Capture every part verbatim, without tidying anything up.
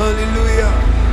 aleluia.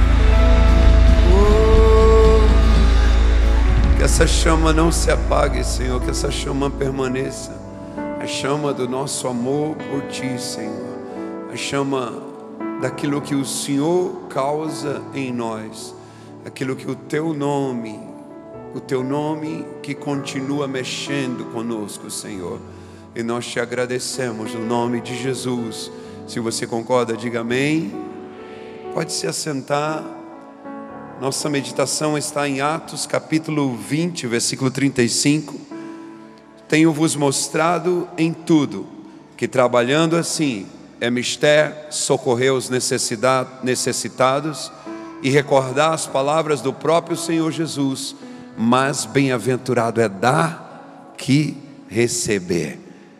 Oh, que essa chama não se apague, Senhor, que essa chama permaneça. A chama do nosso amor por Ti, Senhor. A chama daquilo que o Senhor causa em nós. Aquilo que o Teu nome, o Teu nome que continua mexendo conosco, Senhor. E nós Te agradecemos no nome de Jesus. Se você concorda, diga amém. Pode se assentar. Nossa meditação está em Atos capítulo vinte, versículo trinta e cinco. Tenho-vos mostrado em tudo que trabalhando assim é mister socorrer os necessitados e recordar as palavras do próprio Senhor Jesus, mas bem-aventurado é dar que receber.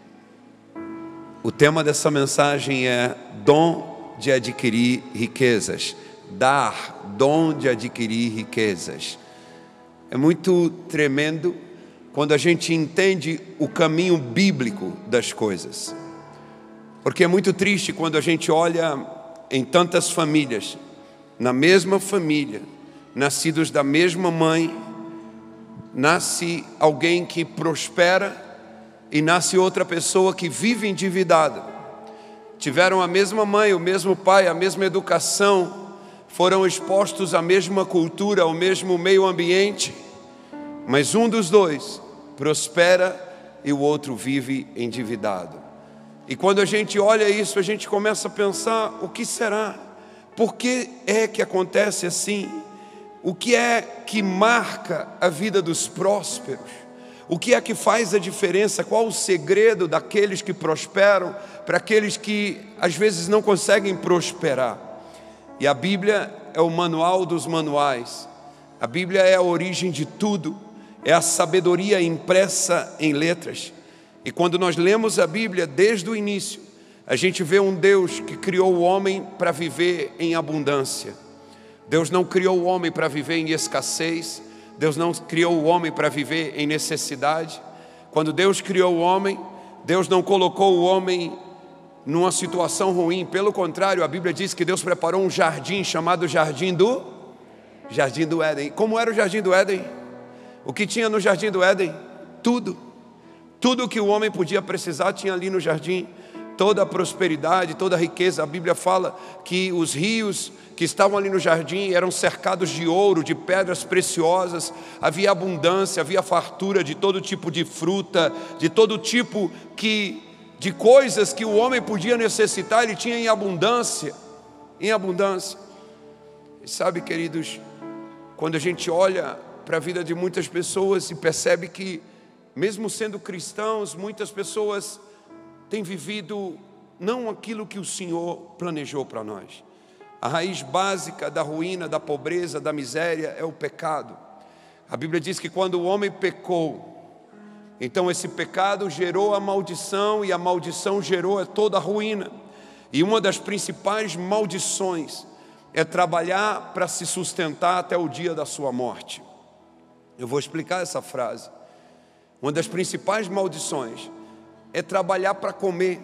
O tema dessa mensagem é dom de adquirir riquezas. Dar, dom de adquirir riquezas. É muito tremendo quando a gente entende o caminho bíblico das coisas. Porque é muito triste quando a gente olha em tantas famílias, na mesma família, nascidos da mesma mãe, nasce alguém que prospera e nasce outra pessoa que vive endividada. Tiveram a mesma mãe, o mesmo pai, a mesma educação, foram expostos à mesma cultura, ao mesmo meio ambiente, mas um dos dois prospera e o outro vive endividado. E quando a gente olha isso, a gente começa a pensar: o que será? Por que é que acontece assim? O que é que marca a vida dos prósperos? O que é que faz a diferença? Qual o segredo daqueles que prosperam para aqueles que às vezes não conseguem prosperar? E a Bíblia é o manual dos manuais. A Bíblia é a origem de tudo. É a sabedoria impressa em letras. E quando nós lemos a Bíblia desde o início, a gente vê um Deus que criou o homem para viver em abundância. Deus não criou o homem para viver em escassez. Deus não criou o homem para viver em necessidade. Quando Deus criou o homem, Deus não colocou o homem numa situação ruim. Pelo contrário, a Bíblia diz que Deus preparou um jardim chamado Jardim do Jardim do Éden. Como era o Jardim do Éden? O que tinha no Jardim do Éden? Tudo. Tudo que o homem podia precisar tinha ali no jardim. Toda a prosperidade, toda a riqueza. A Bíblia fala que os rios que estavam ali no jardim eram cercados de ouro, de pedras preciosas. Havia abundância, havia fartura de todo tipo de fruta, de todo tipo que, de coisas que o homem podia necessitar, ele tinha em abundância, em abundância. E sabe, queridos, quando a gente olha para a vida de muitas pessoas e percebe que, mesmo sendo cristãos, muitas pessoas têm vivido não aquilo que o Senhor planejou para nós. A raiz básica da ruína, da pobreza, da miséria é o pecado. A Bíblia diz que quando o homem pecou, então esse pecado gerou a maldição, e a maldição gerou toda a ruína. E uma das principais maldições é trabalhar para se sustentar até o dia da sua morte. Eu vou explicar essa frase. Uma das principais maldições é trabalhar para comer,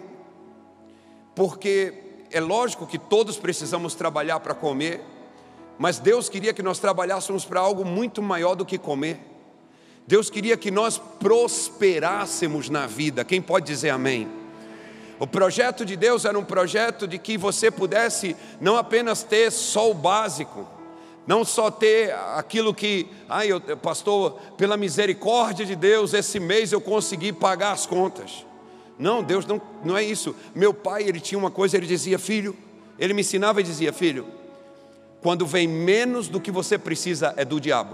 porque é lógico que todos precisamos trabalhar para comer, mas Deus queria que nós trabalhássemos para algo muito maior do que comer. Deus queria que nós prosperássemos na vida. Quem pode dizer amém? O projeto de Deus era um projeto de que você pudesse não apenas ter só o básico, não só ter aquilo que, ai, eu, pastor, pela misericórdia de Deus, esse mês eu consegui pagar as contas. Não, Deus não, não é isso. Meu pai, ele tinha uma coisa, ele dizia: filho, ele me ensinava e dizia: filho, quando vem menos do que você precisa, é do diabo.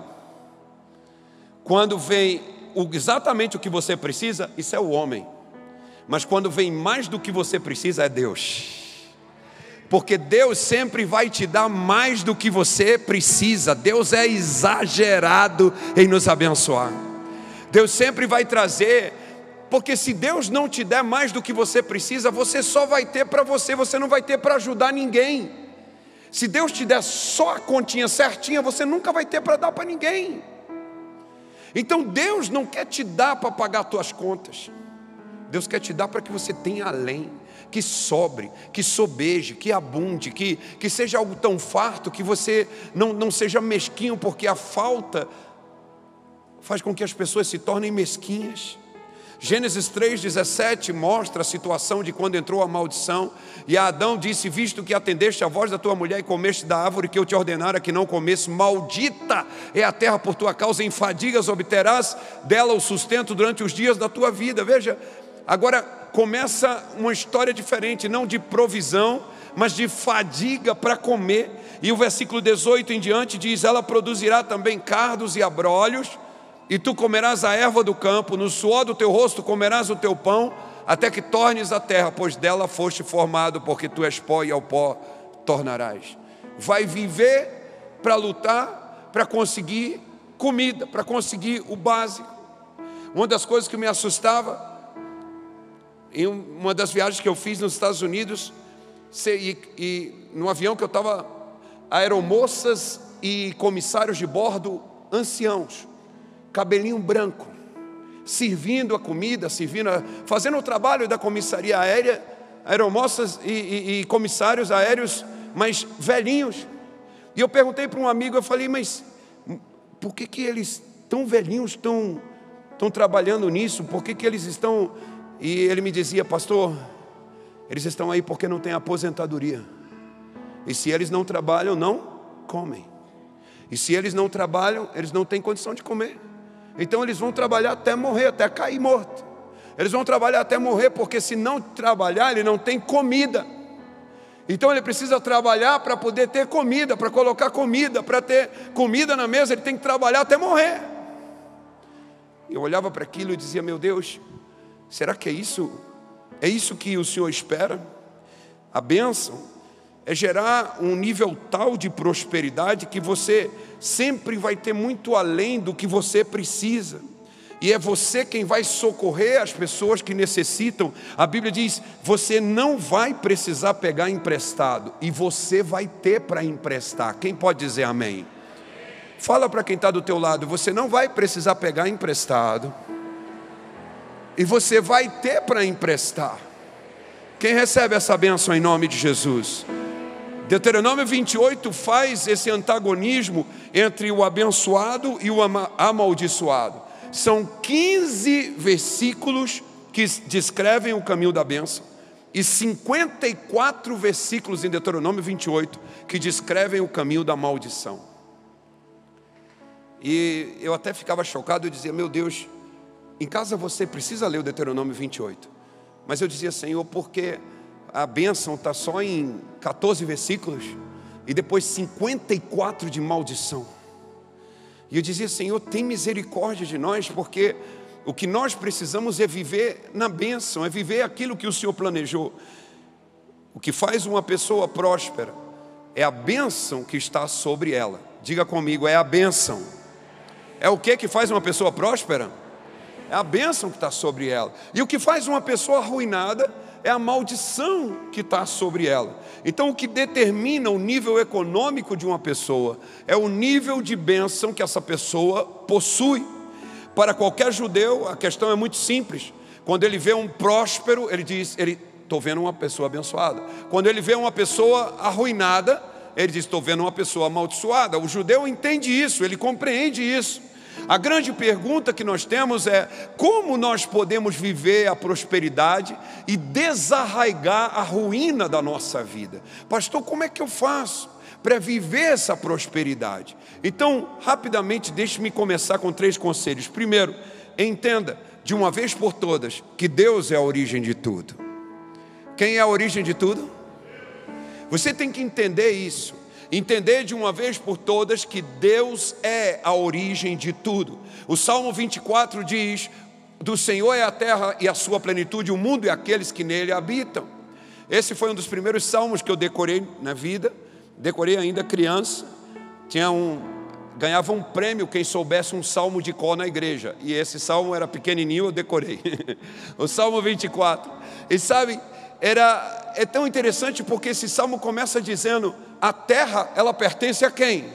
Quando vem o, exatamente o que você precisa, isso é o homem. Mas quando vem mais do que você precisa, é Deus. Porque Deus sempre vai te dar mais do que você precisa. Deus é exagerado em nos abençoar. Deus sempre vai trazer, porque se Deus não te der mais do que você precisa, você só vai ter para você, você não vai ter para ajudar ninguém. Se Deus te der só a continha certinha, você nunca vai ter para dar para ninguém. Então Deus não quer te dar para pagar as tuas contas. Deus quer te dar para que você tenha além. que sobre, que sobeje, que abunde, que, que seja algo tão farto que você não, não seja mesquinho, porque a falta faz com que as pessoas se tornem mesquinhas. Gênesis três, dezessete mostra a situação de quando entrou a maldição. E a Adão disse: visto que atendeste a voz da tua mulher e comeste da árvore que eu te ordenara que não comesse, maldita é a terra por tua causa, em fadigas obterás dela o sustento durante os dias da tua vida. Veja, agora começa uma história diferente, não de provisão, mas de fadiga para comer. E o versículo dezoito em diante diz: ela produzirá também cardos e abrolhos, e tu comerás a erva do campo, no suor do teu rosto comerás o teu pão, até que tornes a terra, pois dela foste formado, porque tu és pó e ao pó tornarás. Vai viver para lutar, para conseguir comida, para conseguir o básico. Uma das coisas que me assustava, em uma das viagens que eu fiz nos Estados Unidos, e, e no avião que eu estava, aeromoças e comissários de bordo anciãos, cabelinho branco, servindo a comida, servindo a, fazendo o trabalho da comissaria aérea, aeromoças e, e, e comissários aéreos, mas velhinhos. E eu perguntei para um amigo, eu falei: mas por que que eles tão velhinhos estão, estão trabalhando nisso? Por que que eles estão... E ele me dizia: pastor, eles estão aí porque não tem aposentadoria. E se eles não trabalham, não comem. E se eles não trabalham, eles não têm condição de comer. Então eles vão trabalhar até morrer, até cair morto. Eles vão trabalhar até morrer, porque se não trabalhar, ele não tem comida. Então ele precisa trabalhar para poder ter comida, para colocar comida, para ter comida na mesa, ele tem que trabalhar até morrer. Eu olhava para aquilo e dizia: meu Deus, será que é isso? É isso que o Senhor espera? A bênção é gerar um nível tal de prosperidade que você sempre vai ter muito além do que você precisa. E é você quem vai socorrer as pessoas que necessitam. A Bíblia diz: você não vai precisar pegar emprestado, e você vai ter para emprestar. Quem pode dizer amém? Fala para quem está do teu lado: você não vai precisar pegar emprestado, e você vai ter para emprestar. Quem recebe essa bênção em nome de Jesus? Deuteronômio vinte e oito faz esse antagonismo entre o abençoado e o amaldiçoado. São quinze versículos que descrevem o caminho da bênção, e cinquenta e quatro versículos em Deuteronômio vinte e oito que descrevem o caminho da maldição. E eu até ficava chocado e dizia: meu Deus, em casa você precisa ler o Deuteronômio vinte e oito. Mas eu dizia: Senhor, porque a bênção está só em quatorze versículos e depois cinquenta e quatro de maldição. E eu dizia: Senhor, tem misericórdia de nós, porque o que nós precisamos é viver na bênção, é viver aquilo que o Senhor planejou. O que faz uma pessoa próspera é a bênção que está sobre ela. Diga comigo: é a bênção. É o que que faz uma pessoa próspera? É a bênção que está sobre ela. E o que faz uma pessoa arruinada é a maldição que está sobre ela. Então o que determina o nível econômico de uma pessoa é o nível de bênção que essa pessoa possui. Para qualquer judeu a questão é muito simples. Quando ele vê um próspero, ele diz: ele, estou vendo uma pessoa abençoada. Quando ele vê uma pessoa arruinada, ele diz: estou vendo uma pessoa amaldiçoada. O judeu entende isso, ele compreende isso. A grande pergunta que nós temos é: como nós podemos viver a prosperidade e desarraigar a ruína da nossa vida? Pastor, como é que eu faço para viver essa prosperidade? Então, rapidamente, deixe-me começar com três conselhos. Primeiro, entenda de uma vez por todas que Deus é a origem de tudo. Quem é a origem de tudo? Você tem que entender isso. Entender de uma vez por todas que Deus é a origem de tudo. O Salmo vinte e quatro diz: do Senhor é a terra e a sua plenitude, o mundo e aqueles que nele habitam. Esse foi um dos primeiros salmos que eu decorei na vida. Decorei ainda criança. Tinha um, ganhava um prêmio quem soubesse um salmo de cor na igreja. E esse salmo era pequenininho, eu decorei. O Salmo vinte e quatro. E sabe, era, é tão interessante porque esse salmo começa dizendo: a terra, ela pertence a quem?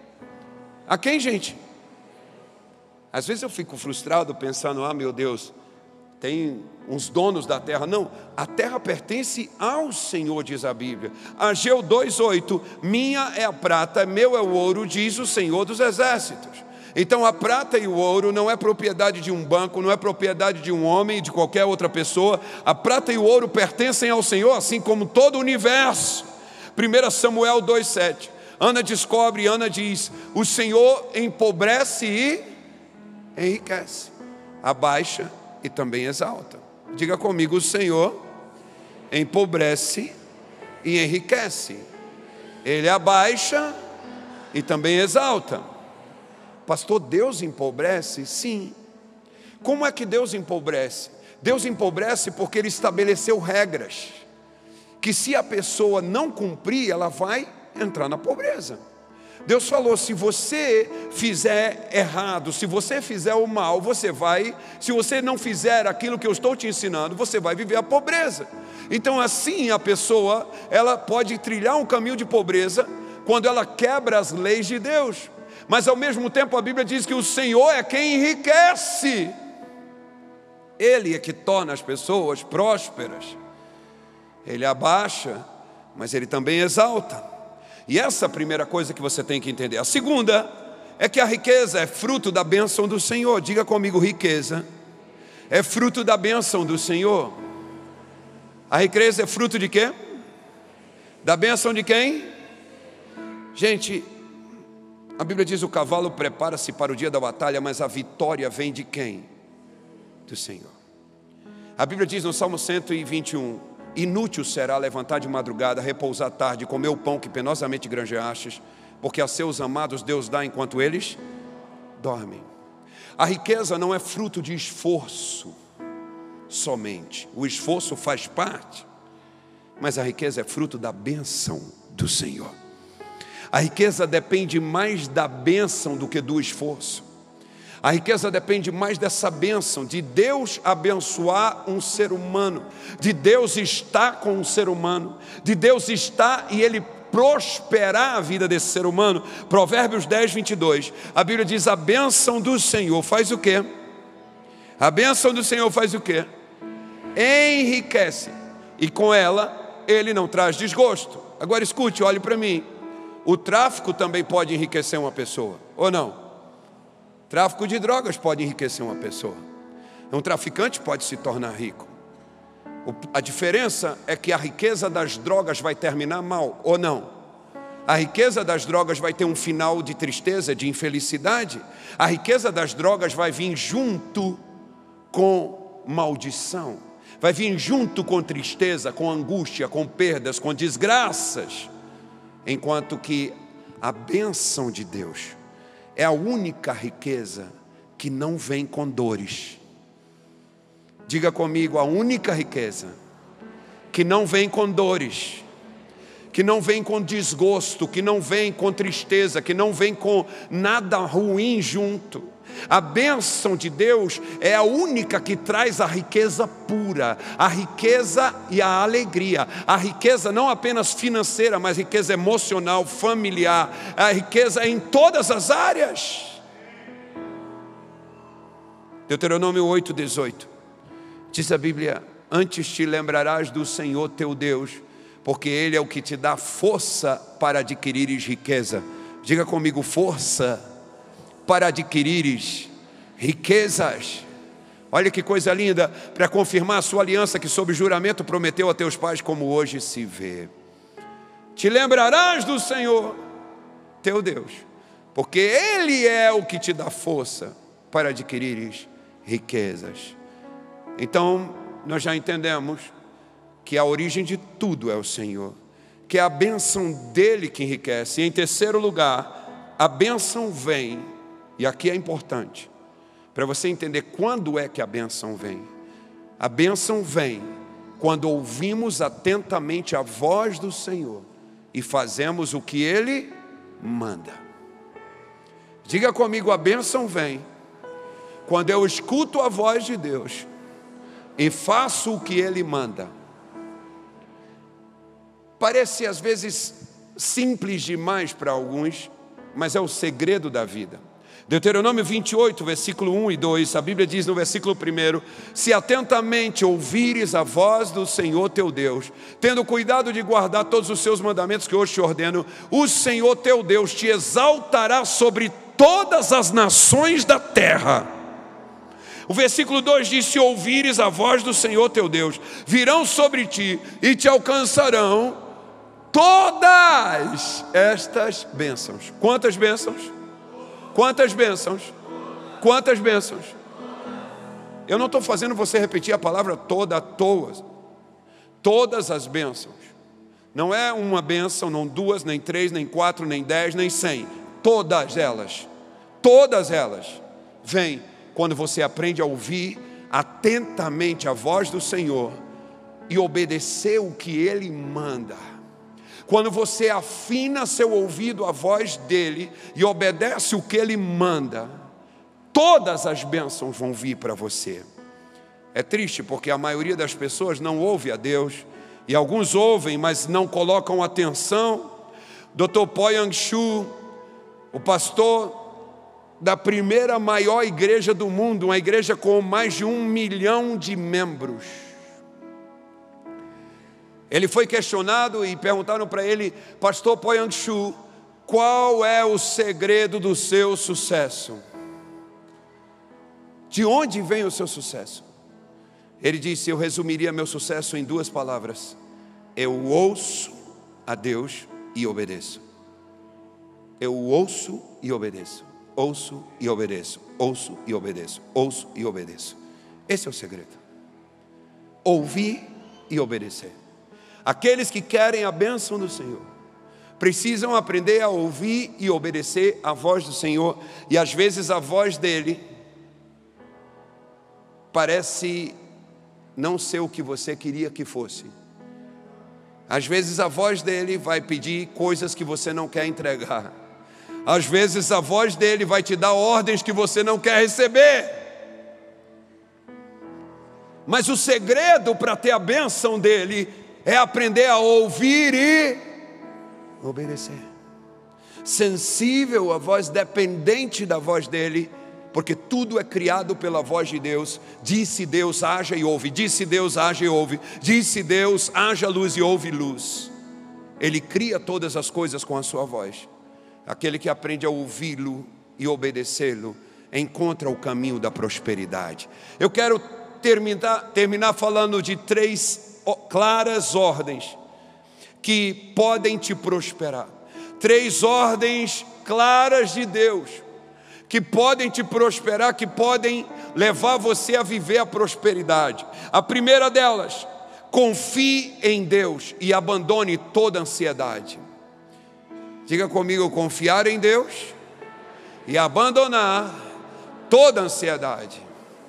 A quem, gente? Às vezes eu fico frustrado pensando: ah, meu Deus, tem uns donos da terra. Não, a terra pertence ao Senhor, diz a Bíblia. Ageu dois, oito, minha é a prata, meu é o ouro, diz o Senhor dos exércitos. Então a prata e o ouro não é propriedade de um banco, não é propriedade de um homem, de qualquer outra pessoa. A prata e o ouro pertencem ao Senhor, assim como todo o universo. primeiro Samuel dois, sete, Ana descobre, Ana diz, o Senhor empobrece e enriquece, abaixa e também exalta. Diga comigo, o Senhor empobrece e enriquece. Ele abaixa e também exalta. Pastor, Deus empobrece? Sim. Como é que Deus empobrece? Deus empobrece porque Ele estabeleceu regras, que se a pessoa não cumprir, ela vai entrar na pobreza. Deus falou, se você fizer errado, se você fizer o mal, você vai, se você não fizer aquilo que eu estou te ensinando, você vai viver a pobreza. Então assim a pessoa, ela pode trilhar um caminho de pobreza, quando ela quebra as leis de Deus. Mas ao mesmo tempo a Bíblia diz que o Senhor é quem enriquece. Ele é que torna as pessoas prósperas. Ele abaixa, mas Ele também exalta. E essa é a primeira coisa que você tem que entender. A segunda é que a riqueza é fruto da bênção do Senhor. Diga comigo, riqueza é fruto da bênção do Senhor. A riqueza é fruto de quê? Da bênção de quem? Gente, a Bíblia diz, o cavalo prepara-se para o dia da batalha, mas a vitória vem de quem? Do Senhor. A Bíblia diz no Salmo cento e vinte e um, inútil será levantar de madrugada, repousar tarde, comer o pão que penosamente granjeastes, porque a seus amados Deus dá enquanto eles dormem. A riqueza não é fruto de esforço somente. O esforço faz parte, mas a riqueza é fruto da bênção do Senhor. A riqueza depende mais da bênção do que do esforço. A riqueza depende mais dessa bênção, de Deus abençoar um ser humano, de Deus estar com um ser humano, de Deus estar e Ele prosperar a vida desse ser humano. Provérbios dez, vinte e dois, a Bíblia diz, a bênção do Senhor faz o quê? A bênção do Senhor faz o quê? Enriquece, e com ela Ele não traz desgosto. Agora escute, olhe para mim, o tráfico também pode enriquecer uma pessoa, ou não? Tráfico de drogas pode enriquecer uma pessoa. Um traficante pode se tornar rico. A diferença é que a riqueza das drogas vai terminar mal, ou não? A riqueza das drogas vai ter um final de tristeza, de infelicidade. A riqueza das drogas vai vir junto com maldição. Vai vir junto com tristeza, com angústia, com perdas, com desgraças. Enquanto que a bênção de Deus é a única riqueza que não vem com dores. Diga comigo, a única riqueza que não vem com dores, que não vem com desgosto, que não vem com tristeza, que não vem com nada ruim junto. A bênção de Deus é a única que traz a riqueza pura, a riqueza e a alegria. A riqueza não apenas financeira, mas riqueza emocional, familiar, a riqueza em todas as áreas. Deuteronômio oito, dezoito, diz a Bíblia, antes te lembrarás do Senhor teu Deus, porque Ele é o que te dá força para adquirires riqueza. Diga comigo, força para adquirires riquezas. Olha que coisa linda, para confirmar a sua aliança que sob juramento prometeu a teus pais, como hoje se vê. Te lembrarás do Senhor teu Deus, porque Ele é o que te dá força para adquirires riquezas. Então nós já entendemos que a origem de tudo é o Senhor, que é a bênção dele que enriquece. E em terceiro lugar, a bênção vem, e aqui é importante, para você entender quando é que a bênção vem. A bênção vem quando ouvimos atentamente a voz do Senhor e fazemos o que Ele manda. Diga comigo, a bênção vem quando eu escuto a voz de Deus e faço o que Ele manda. Parece às vezes simples demais para alguns, mas é o segredo da vida. Deuteronômio vinte e oito, versículo um e dois, a Bíblia diz no versículo um: se atentamente ouvires a voz do Senhor teu Deus, tendo cuidado de guardar todos os seus mandamentos que hoje te ordeno, o Senhor teu Deus te exaltará sobre todas as nações da terra. O versículo dois diz: se ouvires a voz do Senhor teu Deus, virão sobre ti e te alcançarão todas estas bênçãos. Quantas bênçãos? Quantas bênçãos? Quantas bênçãos? Eu não estou fazendo você repetir a palavra toda à toa. Todas as bênçãos. Não é uma bênção, não duas, nem três, nem quatro, nem dez, nem cem. Todas elas. Todas elas. Vêm quando você aprende a ouvir atentamente a voz do Senhor e obedecer o que Ele manda. Quando você afina seu ouvido à voz dEle e obedece o que Ele manda, todas as bênçãos vão vir para você. É triste porque a maioria das pessoas não ouve a Deus, e alguns ouvem, mas não colocam atenção. doutor Po-Yang Shu, o pastor da primeira maior igreja do mundo, uma igreja com mais de um milhão de membros, ele foi questionado e perguntaram para ele: pastor Po-Yang Shu, qual é o segredo do seu sucesso? De onde vem o seu sucesso? Ele disse: eu resumiria meu sucesso em duas palavras: eu ouço a Deus e obedeço. Eu ouço e obedeço. Ouço e obedeço. Ouço e obedeço. Ouço e obedeço. Esse é o segredo. Ouvir e obedecer. Aqueles que querem a bênção do Senhor precisam aprender a ouvir e obedecer a voz do Senhor. E às vezes a voz dele parece não ser o que você queria que fosse. Às vezes a voz dele vai pedir coisas que você não quer entregar. Às vezes a voz dele vai te dar ordens que você não quer receber. Mas o segredo para ter a bênção dele é aprender a ouvir e obedecer. Sensível à voz, dependente da voz dele, porque tudo é criado pela voz de Deus. Disse Deus, haja e ouve. Disse Deus, haja e ouve. Disse Deus, haja luz e ouve luz. Ele cria todas as coisas com a sua voz. Aquele que aprende a ouvi-lo e obedecê-lo encontra o caminho da prosperidade. Eu quero terminar, terminar falando de três claras ordens que podem te prosperar. Três ordens claras de Deus que podem te prosperar, que podem levar você a viver a prosperidade. A primeira delas: confie em Deus e abandone toda ansiedade. Diga comigo: confiar em Deus e abandonar toda ansiedade.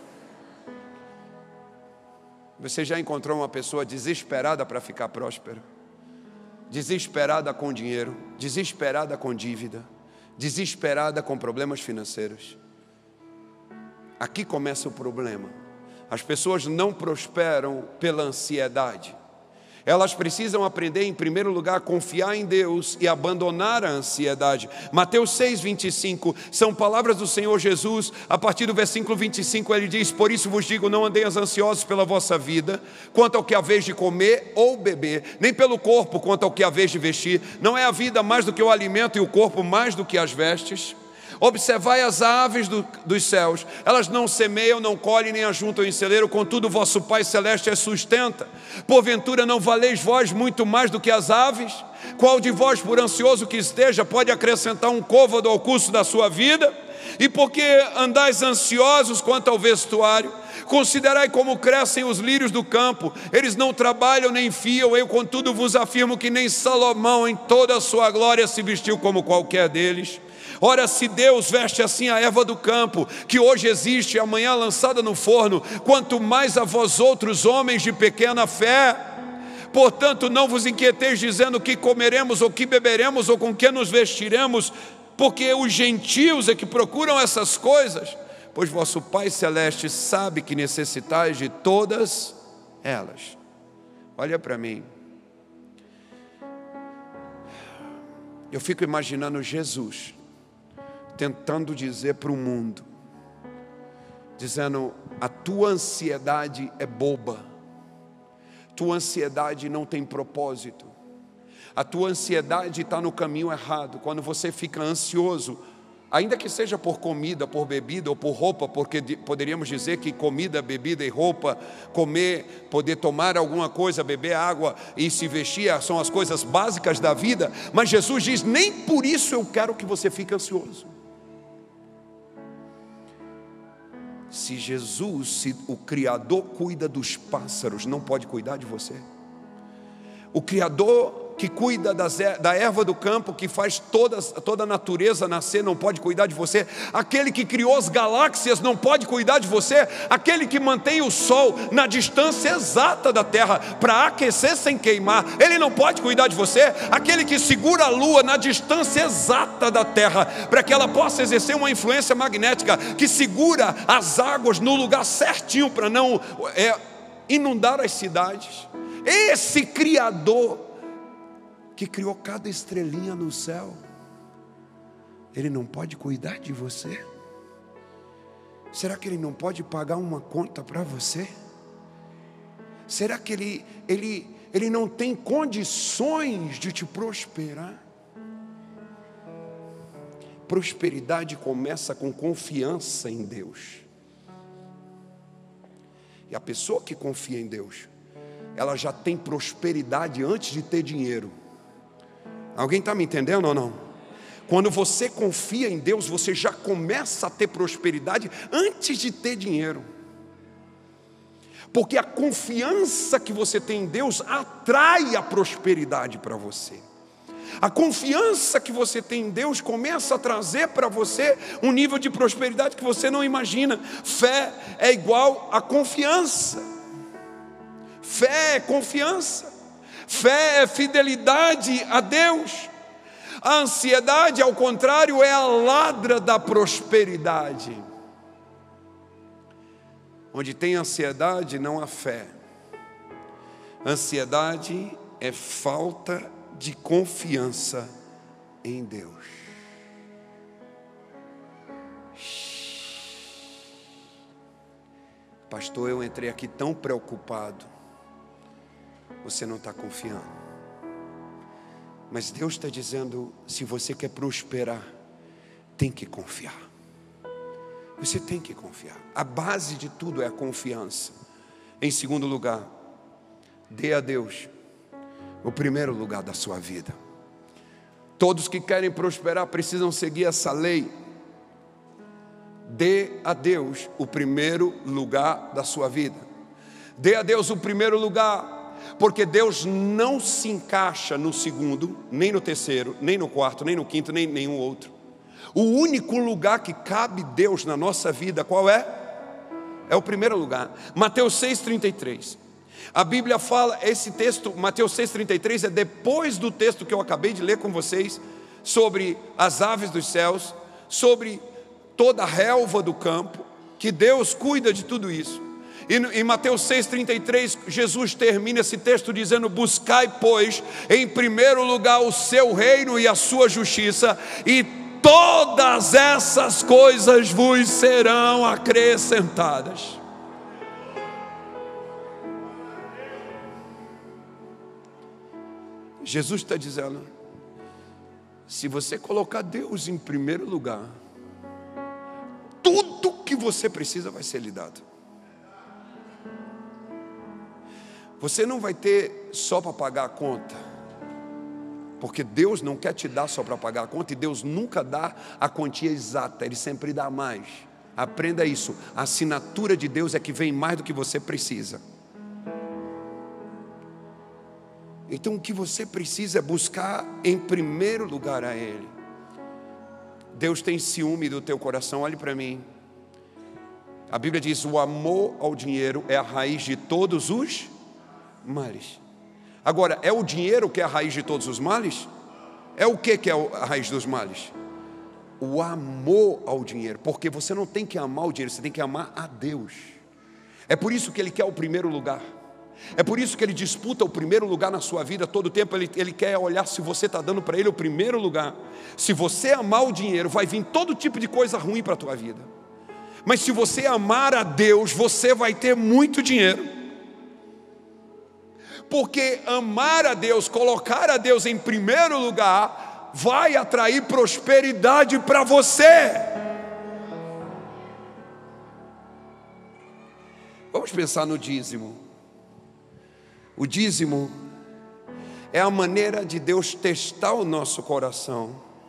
Você já encontrou uma pessoa desesperada para ficar próspera? Desesperada com dinheiro, desesperada com dívida, desesperada com problemas financeiros. Aqui começa o problema. As pessoas não prosperam pela ansiedade. Elas precisam aprender, em primeiro lugar, a confiar em Deus e abandonar a ansiedade. Mateus seis, vinte e cinco, são palavras do Senhor Jesus. A partir do versículo vinte e cinco, ele diz: por isso vos digo, não andeis ansiosos pela vossa vida, quanto ao que haveis de comer ou beber, nem pelo corpo, quanto ao que haveis de vestir. Não é a vida mais do que o alimento, e o corpo mais do que as vestes? Observai as aves do, dos céus, elas não semeiam, não colhem, nem ajuntam em celeiro, contudo vosso Pai Celeste as sustenta. Porventura não valeis vós muito mais do que as aves? Qual de vós, por ansioso que esteja, pode acrescentar um côvado ao curso da sua vida? E porque andais ansiosos quanto ao vestuário? Considerai como crescem os lírios do campo, eles não trabalham nem fiam. Eu contudo vos afirmo que nem Salomão em toda a sua glória se vestiu como qualquer deles. Ora, se Deus veste assim a erva do campo, que hoje existe e amanhã lançada no forno, quanto mais a vós outros, homens de pequena fé. Portanto, não vos inquieteis dizendo que comeremos, ou que beberemos, ou com que nos vestiremos, porque os gentios é que procuram essas coisas, pois vosso Pai Celeste sabe que necessitais de todas elas. Olha para mim. Eu fico imaginando Jesus tentando dizer para o mundo, dizendo: a tua ansiedade é boba, tua ansiedade não tem propósito, a tua ansiedade está no caminho errado. Quando você fica ansioso, ainda que seja por comida, por bebida ou por roupa, porque poderíamos dizer que comida, bebida e roupa, comer, poder tomar alguma coisa, beber água e se vestir, são as coisas básicas da vida. Mas Jesus diz: nem por isso eu quero que você fique ansioso. Se Jesus, se o Criador cuida dos pássaros, não pode cuidar de você? O Criador que cuida das, da erva do campo, que faz toda, toda a natureza nascer, não pode cuidar de você? Aquele que criou as galáxias não pode cuidar de você? Aquele que mantém o sol na distância exata da terra para aquecer sem queimar, ele não pode cuidar de você? Aquele que segura a lua na distância exata da terra para que ela possa exercer uma influência magnética, que segura as águas no lugar certinho para não é, inundar as cidades. Esse Criador que criou cada estrelinha no céu, ele não pode cuidar de você? Será que ele não pode pagar uma conta para você? Será que ele, ele, ele não tem condições de te prosperar? Prosperidade começa com confiança em Deus. E a pessoa que confia em Deus, ela já tem prosperidade antes de ter dinheiro. Alguém está me entendendo ou não? Quando você confia em Deus, você já começa a ter prosperidade antes de ter dinheiro. Porque a confiança que você tem em Deus atrai a prosperidade para você. A confiança que você tem em Deus começa a trazer para você um nível de prosperidade que você não imagina. Fé é igual a confiança. Fé é confiança. Fé é fidelidade a Deus. A ansiedade, ao contrário, é a ladra da prosperidade. Onde tem ansiedade, não há fé. Ansiedade é falta de confiança em Deus. Pastor, eu entrei aqui tão preocupado. Você não está confiando. Mas Deus está dizendo: se você quer prosperar, tem que confiar. Você tem que confiar. A base de tudo é a confiança. Em segundo lugar, dê a Deus o primeiro lugar da sua vida. Todos que querem prosperar precisam seguir essa lei. Dê a Deus o primeiro lugar da sua vida. Dê a Deus o primeiro lugar. Porque Deus não se encaixa no segundo, nem no terceiro, nem no quarto, nem no quinto, nem nenhum outro. O único lugar que cabe Deus na nossa vida, qual é? É o primeiro lugar. Mateus seis, trinta e três. A Bíblia fala, esse texto, Mateus seis, trinta e três, é depois do texto que eu acabei de ler com vocês, sobre as aves dos céus, sobre toda a relva do campo, que Deus cuida de tudo isso. E em Mateus seis, trinta e três, Jesus termina esse texto dizendo: buscai, pois, em primeiro lugar o seu reino e a sua justiça, e todas essas coisas vos serão acrescentadas. Jesus está dizendo: se você colocar Deus em primeiro lugar, tudo que você precisa vai ser lhe dado. Você não vai ter só para pagar a conta, porque Deus não quer te dar só para pagar a conta, e Deus nunca dá a quantia exata, Ele sempre dá mais. Aprenda isso, a assinatura de Deus é que vem mais do que você precisa. Então o que você precisa é buscar em primeiro lugar a Ele. Deus tem ciúme do teu coração. Olhe para mim. A Bíblia diz: o amor ao dinheiro é a raiz de todos os males. Agora, é o dinheiro que é a raiz de todos os males? É o que que é a raiz dos males? O amor ao dinheiro. Porque você não tem que amar o dinheiro, você tem que amar a Deus. É por isso que Ele quer o primeiro lugar. É por isso que ele disputa o primeiro lugar na sua vida todo o tempo. Ele, ele quer olhar se você está dando para ele o primeiro lugar. Se você amar o dinheiro, vai vir todo tipo de coisa ruim para a tua vida. Mas se você amar a Deus, você vai ter muito dinheiro. Porque amar a Deus, colocar a Deus em primeiro lugar, vai atrair prosperidade para você. Vamos pensar no dízimo. O dízimo é a maneira de Deus testar o nosso coração.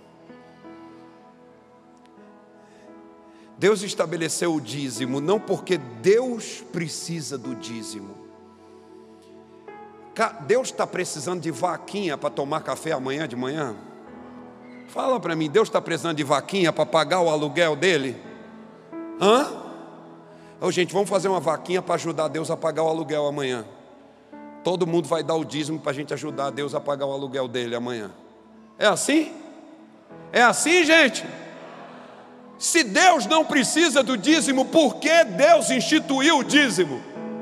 Deus estabeleceu o dízimo não porque Deus precisa do dízimo. Deus está precisando de vaquinha para tomar café amanhã de manhã? Fala para mim, Deus está precisando de vaquinha para pagar o aluguel dele? Hã? Ô, gente, vamos fazer uma vaquinha para ajudar Deus a pagar o aluguel amanhã. Todo mundo vai dar o dízimo para a gente ajudar Deus a pagar o aluguel dele amanhã. É assim? É assim, gente? Se Deus não precisa do dízimo, por que Deus instituiu o dízimo?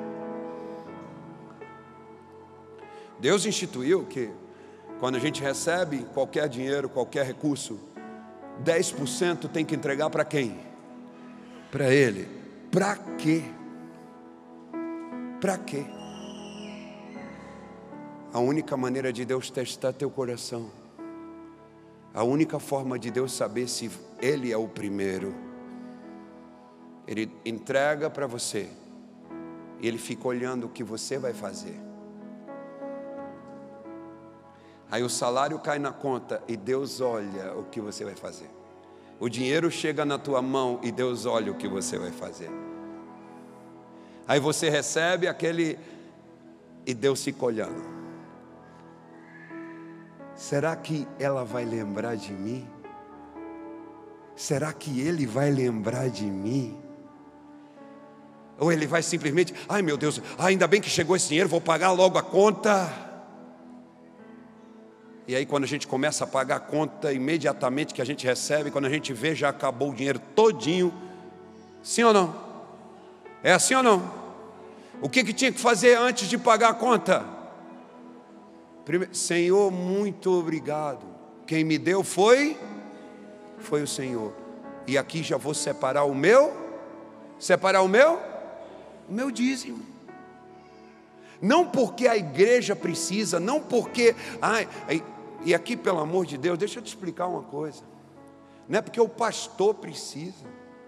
Deus instituiu que quando a gente recebe qualquer dinheiro, qualquer recurso, dez por cento tem que entregar para quem? Para Ele. Para quê? Para quê? A única maneira de Deus testar teu coração, a única forma de Deus saber se Ele é o primeiro, Ele entrega para você, e Ele fica olhando o que você vai fazer. Aí o salário cai na conta e Deus olha o que você vai fazer. O dinheiro chega na tua mão e Deus olha o que você vai fazer. Aí você recebe aquele e Deus fica olhando. Será que ela vai lembrar de mim? Será que ele vai lembrar de mim? Ou ele vai simplesmente, ai meu Deus, ainda bem que chegou esse dinheiro, vou pagar logo a conta. E aí quando a gente começa a pagar a conta, imediatamente que a gente recebe, quando a gente vê, já acabou o dinheiro todinho. Sim ou não? É assim ou não? O que, que tinha que fazer antes de pagar a conta? Primeiro, Senhor, muito obrigado. Quem me deu foi, foi o Senhor. E aqui já vou separar o meu, separar o meu, o meu dízimo. Não porque a igreja precisa, não porque, ai, e aqui pelo amor de Deus, deixa eu te explicar uma coisa. Não é porque o pastor precisa.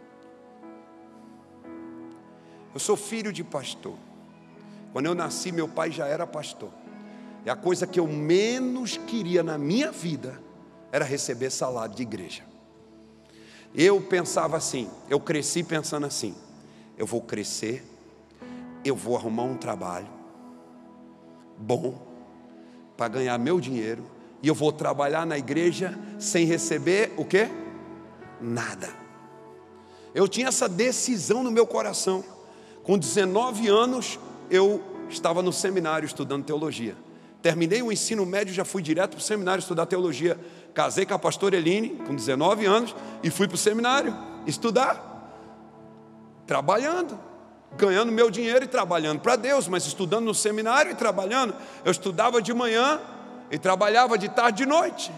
Eu sou filho de pastor. Quando eu nasci, meu pai já era pastor. E a coisa que eu menos queria na minha vida era receber salário de igreja. Eu pensava assim, eu cresci pensando assim, eu vou crescer, eu vou arrumar um trabalho bom para ganhar meu dinheiro e eu vou trabalhar na igreja sem receber o quê? Nada. Eu tinha essa decisão no meu coração. Com dezenove anos eu estava no seminário estudando teologia. Terminei o ensino médio, já fui direto para o seminário estudar teologia. Casei com a pastora Eline, com dezenove anos, e fui para o seminário estudar. Trabalhando, ganhando meu dinheiro e trabalhando para Deus, mas estudando no seminário e trabalhando. Eu estudava de manhã e trabalhava de tarde e de noite.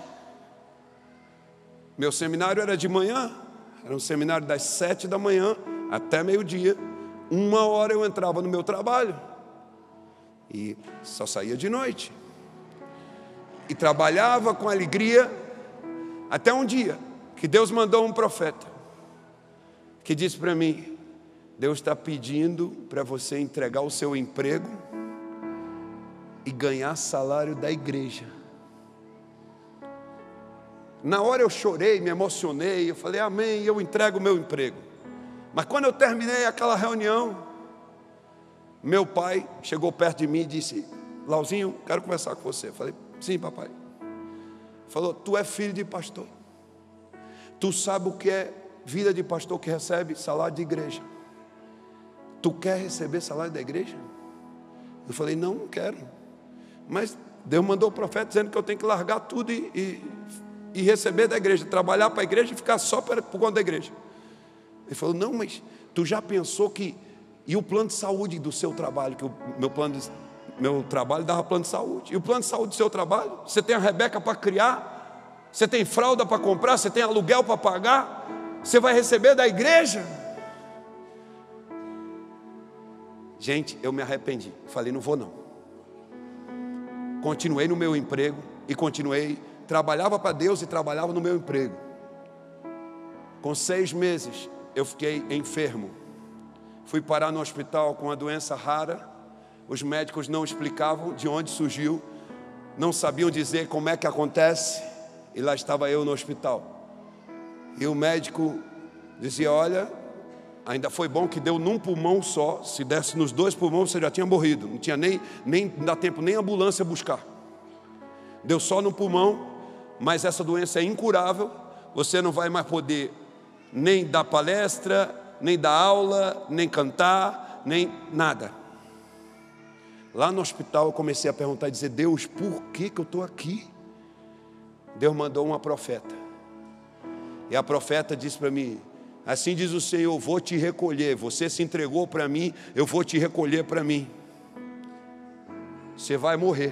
Meu seminário era de manhã, era um seminário das sete da manhã até meio-dia. Uma hora eu entrava no meu trabalho e só saía de noite. E trabalhava com alegria, até um dia que Deus mandou um profeta, que disse para mim, Deus está pedindo para você entregar o seu emprego e ganhar salário da igreja. Na hora eu chorei, me emocionei, eu falei, amém, eu entrego o meu emprego. Mas quando eu terminei aquela reunião, meu pai chegou perto de mim e disse, Lauzinho, quero conversar com você. Eu falei, sim, papai. Falou, tu é filho de pastor. Tu sabe o que é vida de pastor que recebe salário de igreja. Tu quer receber salário da igreja? Eu falei, não, não quero. Mas Deus mandou o profeta dizendo que eu tenho que largar tudo e, e, e receber da igreja, trabalhar para a igreja e ficar só por conta da igreja. Ele falou, não, mas tu já pensou que... E o plano de saúde do seu trabalho, que o meu plano meu trabalho dava plano de saúde. E o plano de saúde do seu trabalho? Você tem a Rebeca para criar? Você tem fralda para comprar? Você tem aluguel para pagar? Você vai receber da igreja? Gente, eu me arrependi. Falei, não vou não. Continuei no meu emprego e continuei. Trabalhava para Deus e trabalhava no meu emprego. Com seis meses, eu fiquei enfermo. Fui parar no hospital com uma doença rara. Os médicos não explicavam de onde surgiu. Não sabiam dizer como é que acontece. E lá estava eu no hospital. E o médico dizia, olha, ainda foi bom que deu num pulmão só. Se desse nos dois pulmões, você já tinha morrido. Não tinha nem, nem não dá tempo nem a ambulância buscar. Deu só no pulmão, mas essa doença é incurável. Você não vai mais poder nem dar palestra, nem dar aula, nem cantar, nem nada. Lá no hospital eu comecei a perguntar e dizer, Deus, por que que eu estou aqui? Deus mandou uma profeta. E a profeta disse para mim, assim diz o Senhor, eu vou te recolher. Você se entregou para mim, eu vou te recolher para mim. Você vai morrer.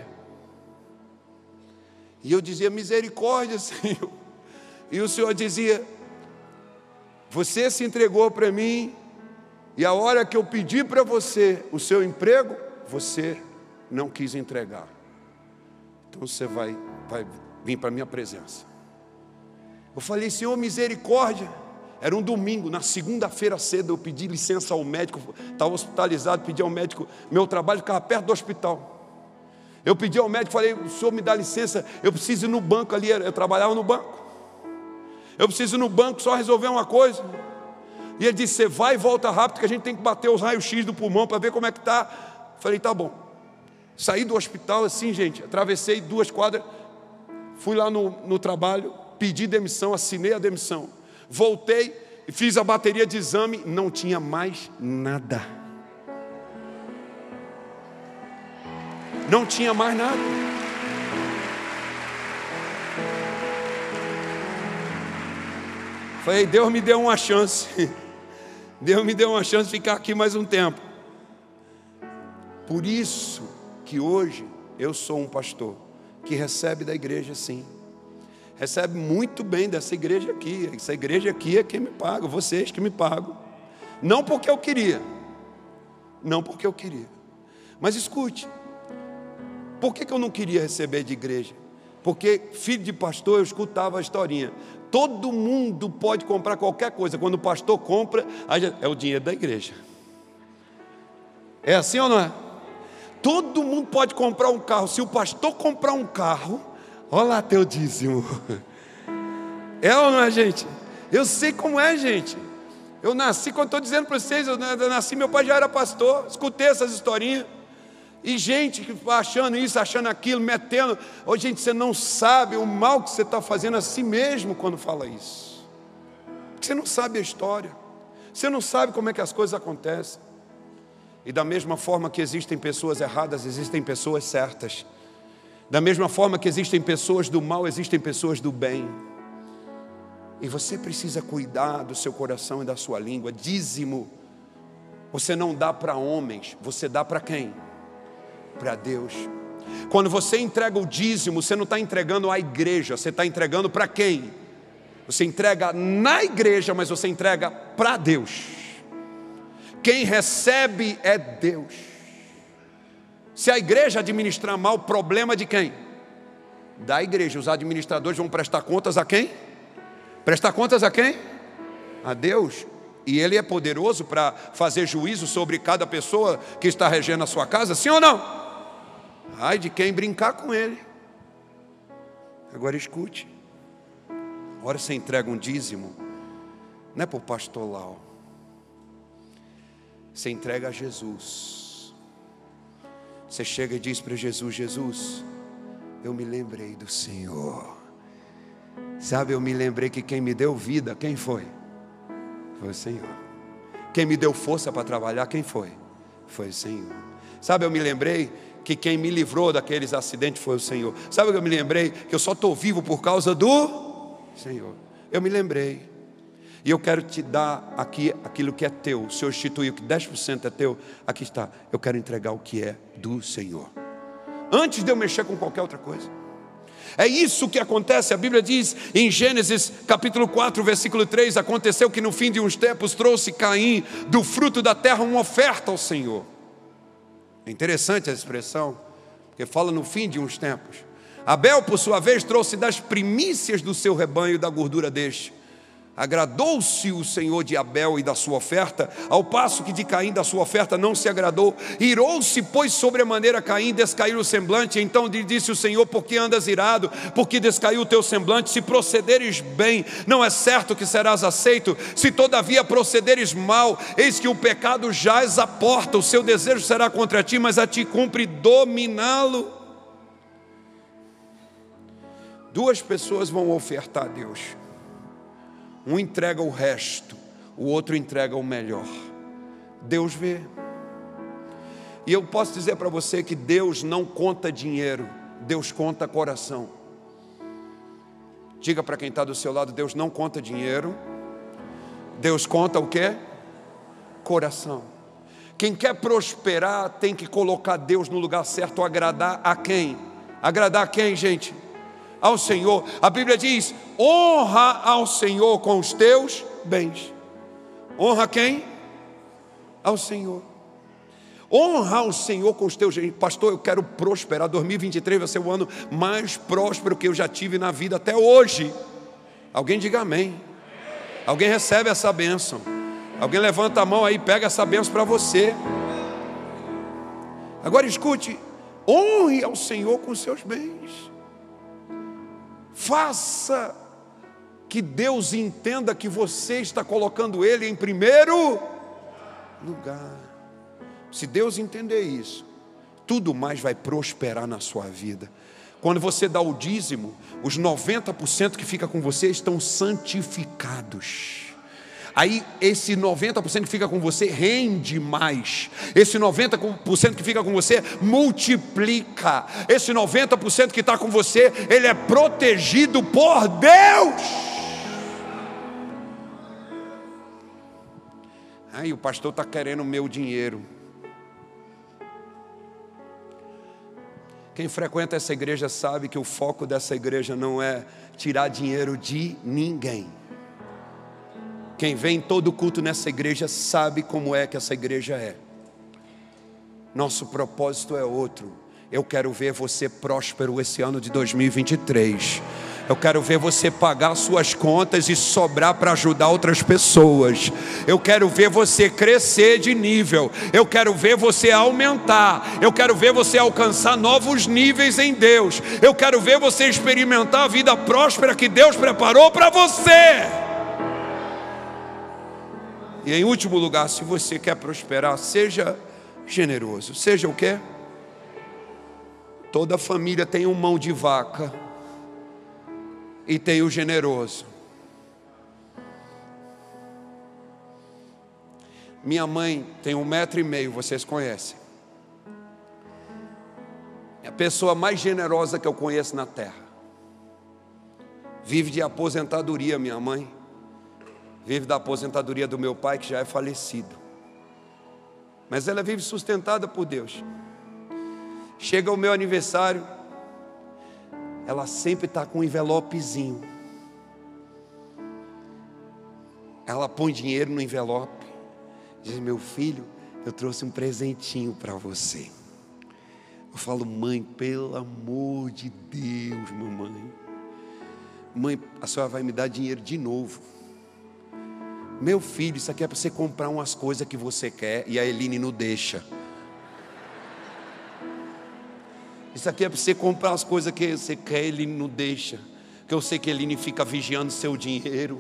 E eu dizia, misericórdia, Senhor. E o Senhor dizia, você se entregou para mim, e a hora que eu pedi para você o seu emprego, você não quis entregar. Então você vai, vai vir para a minha presença. Eu falei, Senhor, misericórdia. Era um domingo, na segunda-feira cedo eu pedi licença ao médico, estava hospitalizado, pedi ao médico, meu trabalho ficava perto do hospital. Eu pedi ao médico, falei, o senhor me dá licença, eu preciso ir no banco ali, eu trabalhava no banco. Eu preciso ir no banco só resolver uma coisa. E ele disse, você vai e volta rápido, que a gente tem que bater os raios-x do pulmão para ver como é que está. Falei, tá bom. Saí do hospital assim, gente, atravessei duas quadras, fui lá no, no trabalho, pedi demissão, assinei a demissão. Voltei e fiz a bateria de exame, não tinha mais nada. Não tinha mais nada. Falei, Deus me deu uma chance. Deus me deu uma chance de ficar aqui mais um tempo. Por isso que hoje eu sou um pastor que recebe da igreja sim. Recebe muito bem dessa igreja aqui. Essa igreja aqui é quem me paga, vocês que me pagam. Não porque eu queria. Não porque eu queria. Mas escute. Por que que eu não queria receber de igreja? Porque filho de pastor eu escutava a historinha. Todo mundo pode comprar qualquer coisa. Quando o pastor compra, é o dinheiro da igreja. É assim ou não é? Todo mundo pode comprar um carro. Se o pastor comprar um carro, olha lá teu dízimo. É ou não é, gente? Eu sei como é, gente. Eu nasci, quando estou dizendo para vocês, eu nasci, meu pai já era pastor. Escutei essas historinhas. E gente que achando isso, achando aquilo, metendo. Ô, gente, você não sabe o mal que você está fazendo a si mesmo quando fala isso. Porque você não sabe a história. Você não sabe como é que as coisas acontecem. E da mesma forma que existem pessoas erradas, existem pessoas certas. Da mesma forma que existem pessoas do mal, existem pessoas do bem. E você precisa cuidar do seu coração e da sua língua. Dízimo, você não dá para homens, você dá para quem? Para Deus. Quando você entrega o dízimo, você não está entregando à igreja, você está entregando para quem? Você entrega na igreja, mas você entrega para Deus. Quem recebe é Deus. Se a igreja administrar mal, problema de quem? Da igreja. Os administradores vão prestar contas a quem? Prestar contas a quem? A Deus. E Ele é poderoso para fazer juízo sobre cada pessoa que está regendo a sua casa, sim ou não? Ai de quem brincar com Ele. Agora escute. A hora você entrega um dízimo, não é para o pastor Lau. Você entrega a Jesus. Você chega e diz para Jesus, Jesus, eu me lembrei do Senhor. Sabe, eu me lembrei que quem me deu vida, quem foi? Foi o Senhor. Quem me deu força para trabalhar, quem foi? Foi o Senhor. Sabe, eu me lembrei que quem me livrou daqueles acidentes foi o Senhor. Sabe o que eu me lembrei? Que eu só estou vivo por causa do Senhor. Eu me lembrei. E eu quero te dar aqui aquilo que é teu. O Senhor instituiu que dez por cento é teu. Aqui está, eu quero entregar o que é do Senhor, antes de eu mexer com qualquer outra coisa. É isso que acontece. A Bíblia diz em Gênesis capítulo quatro, versículo três: aconteceu que no fim de uns tempos trouxe Caim do fruto da terra uma oferta ao Senhor. É interessante a expressão, porque fala no fim de uns tempos. Abel, por sua vez, trouxe das primícias do seu rebanho, da gordura deste. Agradou-se o Senhor de Abel e da sua oferta, ao passo que de Caim da sua oferta não se agradou. Irou-se, pois, sobremaneira Caim, descaiu o semblante. Então lhe disse o Senhor: por que andas irado? Por que descaiu o teu semblante? Se procederes bem, não é certo que serás aceito. Se todavia procederes mal, eis que o pecado jaz à porta. O seu desejo será contra ti, mas a ti cumpre dominá-lo. Duas pessoas vão ofertar a Deus. Um entrega o resto, o outro entrega o melhor. Deus vê. E eu posso dizer para você que Deus não conta dinheiro, Deus conta coração. Diga para quem está do seu lado: Deus não conta dinheiro, Deus conta o quê? Coração. Quem quer prosperar tem que colocar Deus no lugar certo. Agradar a quem? Agradar a quem, gente? Ao Senhor. A Bíblia diz: honra ao Senhor com os teus bens. Honra quem? Ao Senhor. Honra ao Senhor com os teus bens. Pastor, eu quero prosperar. dois mil e vinte e três vai ser o ano mais próspero que eu já tive na vida até hoje. Alguém diga amém. Alguém recebe essa bênção. Alguém levanta a mão aí e pega essa bênção para você. Agora escute: honre ao Senhor com os seus bens. Faça que Deus entenda que você está colocando Ele em primeiro lugar. Se Deus entender isso, tudo mais vai prosperar na sua vida. Quando você dá o dízimo, os noventa por cento que fica com você estão santificados. Aí esse noventa por cento que fica com você rende mais. Esse noventa por cento que fica com você multiplica. Esse noventa por cento que está com você, ele é protegido por Deus. Aí o pastor está querendo o meu dinheiro. Quem frequenta essa igreja sabe que o foco dessa igreja não é tirar dinheiro de ninguém. Quem vem todo culto nessa igreja sabe como é que essa igreja é. Nosso propósito é outro. Eu quero ver você próspero esse ano de dois mil e vinte e três. Eu quero ver você pagar suas contas e sobrar para ajudar outras pessoas. Eu quero ver você crescer de nível. Eu quero ver você aumentar. Eu quero ver você alcançar novos níveis em Deus. Eu quero ver você experimentar a vida próspera que Deus preparou para você. E em último lugar, se você quer prosperar, seja generoso. Seja o quê? Toda família tem um mão de vaca e tem o generoso. Minha mãe tem um metro e meio, vocês conhecem. É a pessoa mais generosa que eu conheço na terra. Vive de aposentadoria, minha mãe. Vive da aposentadoria do meu pai, que já é falecido. Mas ela vive sustentada por Deus. Chega o meu aniversário, ela sempre está com um envelopezinho. Ela põe dinheiro no envelope. Diz: meu filho, eu trouxe um presentinho para você. Eu falo: mãe, pelo amor de Deus, mamãe. Mãe, a senhora vai me dar dinheiro de novo. Meu filho, isso aqui é para você comprar umas coisas que você quer e a Eline não deixa. Isso aqui é para você comprar as coisas que você quer e a Eline não deixa. Que eu sei que a Eline fica vigiando seu dinheiro.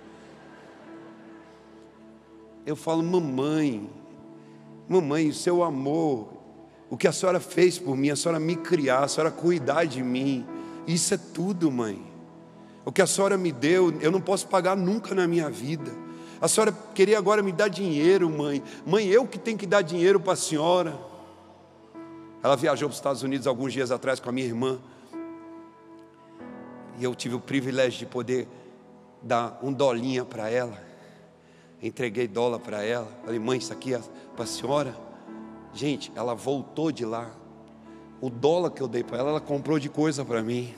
Eu falo: mamãe, mamãe, o seu amor, o que a senhora fez por mim, a senhora me criar, a senhora cuidar de mim, isso é tudo, mãe. O que a senhora me deu, eu não posso pagar nunca na minha vida. A senhora queria agora me dar dinheiro, mãe. Mãe, eu que tenho que dar dinheiro para a senhora. Ela viajou para os Estados Unidos alguns dias atrás com a minha irmã. E eu tive o privilégio de poder dar um dolinha para ela. Entreguei dólar para ela. Falei, mãe, isso aqui é para a senhora. Gente, ela voltou de lá. O dólar que eu dei para ela, ela comprou de coisa para mim.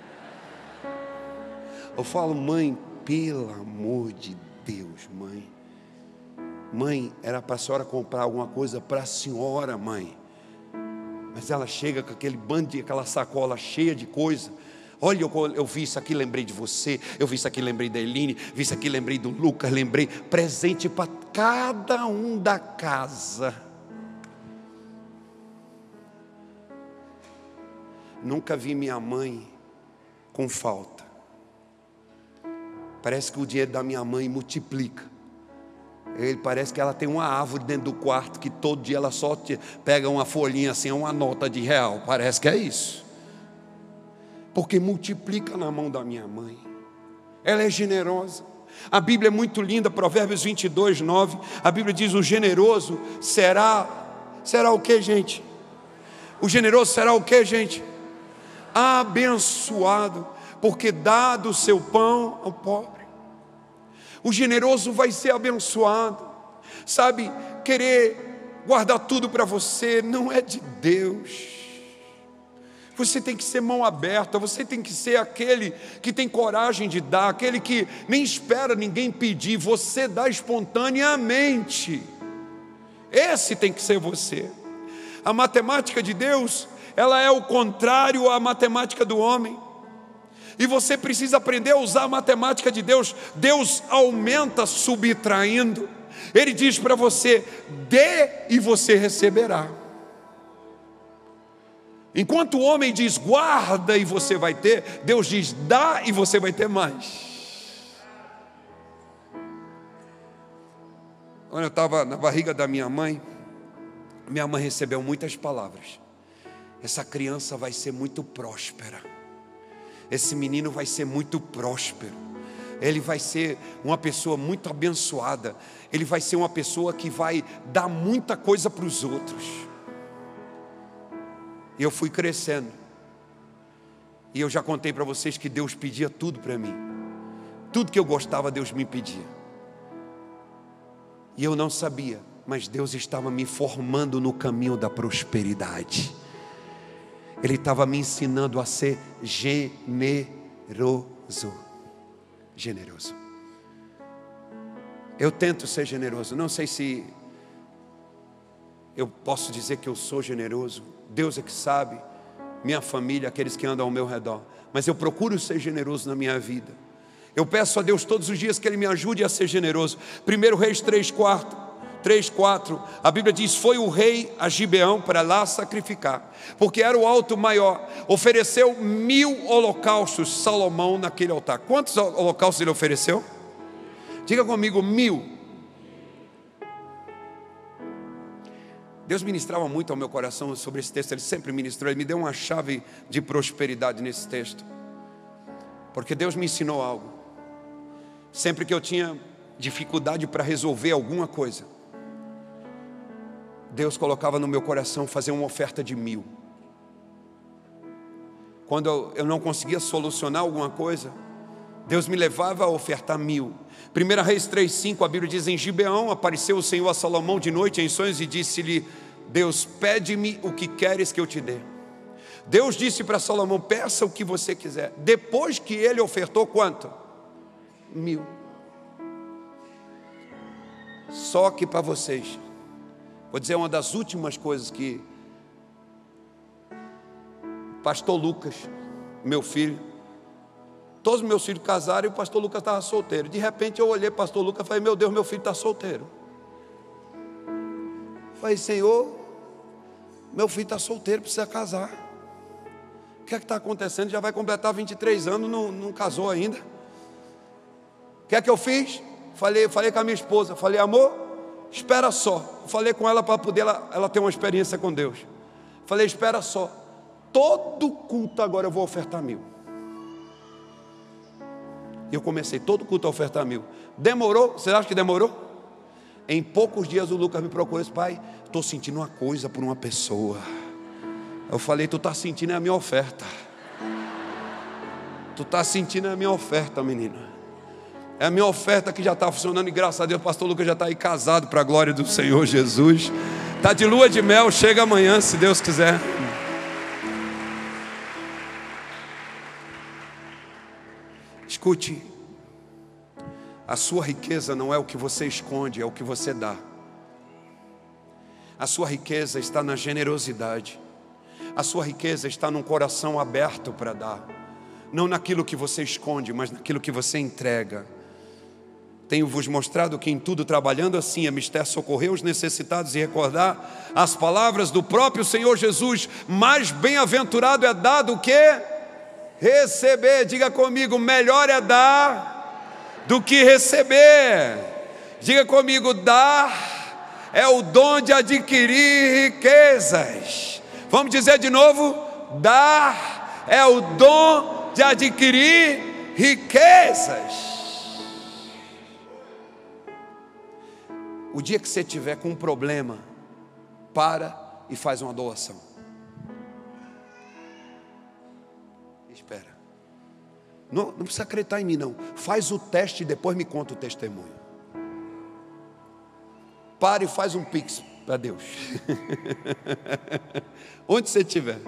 Eu falo, mãe, pelo amor de Deus, mãe. Mãe, era para a senhora comprar alguma coisa para a senhora, mãe. Mas ela chega com aquele bando, de, aquela sacola cheia de coisa. Olha, eu, eu vi isso aqui, lembrei de você. Eu vi isso aqui, lembrei da Eline. Vi isso aqui, lembrei do Lucas. Lembrei, presente para cada um da casa. Nunca vi minha mãe com falta. Parece que o dinheiro da minha mãe multiplica. Ele parece que ela tem uma árvore dentro do quarto, que todo dia ela só pega uma folhinha assim, uma nota de real. Parece que é isso. Porque multiplica na mão da minha mãe. Ela é generosa. A Bíblia é muito linda, Provérbios vinte e dois, nove. A Bíblia diz, o generoso será, será o que, gente? O generoso será o que, gente? Abençoado, porque dá do seu pão ao pobre. O generoso vai ser abençoado. Sabe, querer guardar tudo para você não é de Deus. Você tem que ser mão aberta. Você tem que ser aquele que tem coragem de dar, aquele que nem espera ninguém pedir. Você dá espontaneamente. Esse tem que ser você. A matemática de Deus, ela é o contrário à matemática do homem. E você precisa aprender a usar a matemática de Deus. Deus aumenta subtraindo. Ele diz para você, dê e você receberá. Enquanto o homem diz, guarda e você vai ter, Deus diz, dá e você vai ter mais. Quando eu estava na barriga da minha mãe, minha mãe recebeu muitas palavras. Essa criança vai ser muito próspera. Esse menino vai ser muito próspero. Ele vai ser uma pessoa muito abençoada. Ele vai ser uma pessoa que vai dar muita coisa para os outros. E eu fui crescendo. E eu já contei para vocês que Deus pedia tudo para mim. Tudo que eu gostava, Deus me pedia. E eu não sabia, mas Deus estava me formando no caminho da prosperidade. Ele estava me ensinando a ser generoso. Generoso. Eu tento ser generoso. Não sei se eu posso dizer que eu sou generoso. Deus é que sabe. Minha família, aqueles que andam ao meu redor. Mas eu procuro ser generoso na minha vida. Eu peço a Deus todos os dias que Ele me ajude a ser generoso. primeiro Reis três, quatro. três, quatro, a Bíblia diz, foi o rei a Gibeão para lá sacrificar, porque era o alto maior, ofereceu mil holocaustos, Salomão naquele altar. Quantos holocaustos ele ofereceu? Diga comigo, mil. Deus ministrava muito ao meu coração sobre esse texto, Ele sempre ministrou, Ele me deu uma chave de prosperidade nesse texto, porque Deus me ensinou algo. Sempre que eu tinha dificuldade para resolver alguma coisa, Deus colocava no meu coração fazer uma oferta de mil. Quando eu não conseguia solucionar alguma coisa, Deus me levava a ofertar mil. primeiro Reis três, cinco, a Bíblia diz, em Gibeão apareceu o Senhor a Salomão de noite em sonhos e disse-lhe, Deus, pede-me o que queres que eu te dê. Deus disse para Salomão, peça o que você quiser. Depois que ele ofertou quanto? Mil. Só que para vocês, vou dizer uma das últimas coisas que pastor Lucas, meu filho, todos os meus filhos casaram e o pastor Lucas estava solteiro. De repente eu olhei para o pastor Lucas e falei, meu Deus, meu filho está solteiro. Falei, Senhor, meu filho está solteiro, precisa casar. O que é que está acontecendo? Já vai completar vinte e três anos, não, não casou ainda. O que é que eu fiz? Falei, falei com a minha esposa, falei, amor, espera só. Falei com ela para poder ela, ela ter uma experiência com Deus. Falei, espera só. Todo culto agora eu vou ofertar mil. E eu comecei todo culto a ofertar mil. Demorou? Você acha que demorou? Em poucos dias o Lucas me procurou e disse, pai, estou sentindo uma coisa por uma pessoa. Eu falei, tu está sentindo a minha oferta. Tu está sentindo a minha oferta, menina. É a minha oferta que já está funcionando e graças a Deus o pastor Lucas já está aí casado para a glória do Senhor Jesus. Está de lua de mel, chega amanhã se Deus quiser. Escute, a sua riqueza não é o que você esconde, é o que você dá. A sua riqueza está na generosidade. A sua riqueza está num coração aberto para dar. Não naquilo que você esconde, mas naquilo que você entrega. Tenho-vos mostrado que em tudo trabalhando assim é mister socorrer os necessitados e recordar as palavras do próprio Senhor Jesus. Mais bem-aventurado é dar do que receber. Diga comigo, melhor é dar do que receber. Diga comigo, dar é o dom de adquirir riquezas. Vamos dizer de novo, dar é o dom de adquirir riquezas. O dia que você tiver com um problema, para e faz uma doação. Espera. Não, não precisa acreditar em mim não. Faz o teste e depois me conta o testemunho. Para e faz um pix para Deus. Onde você estiver.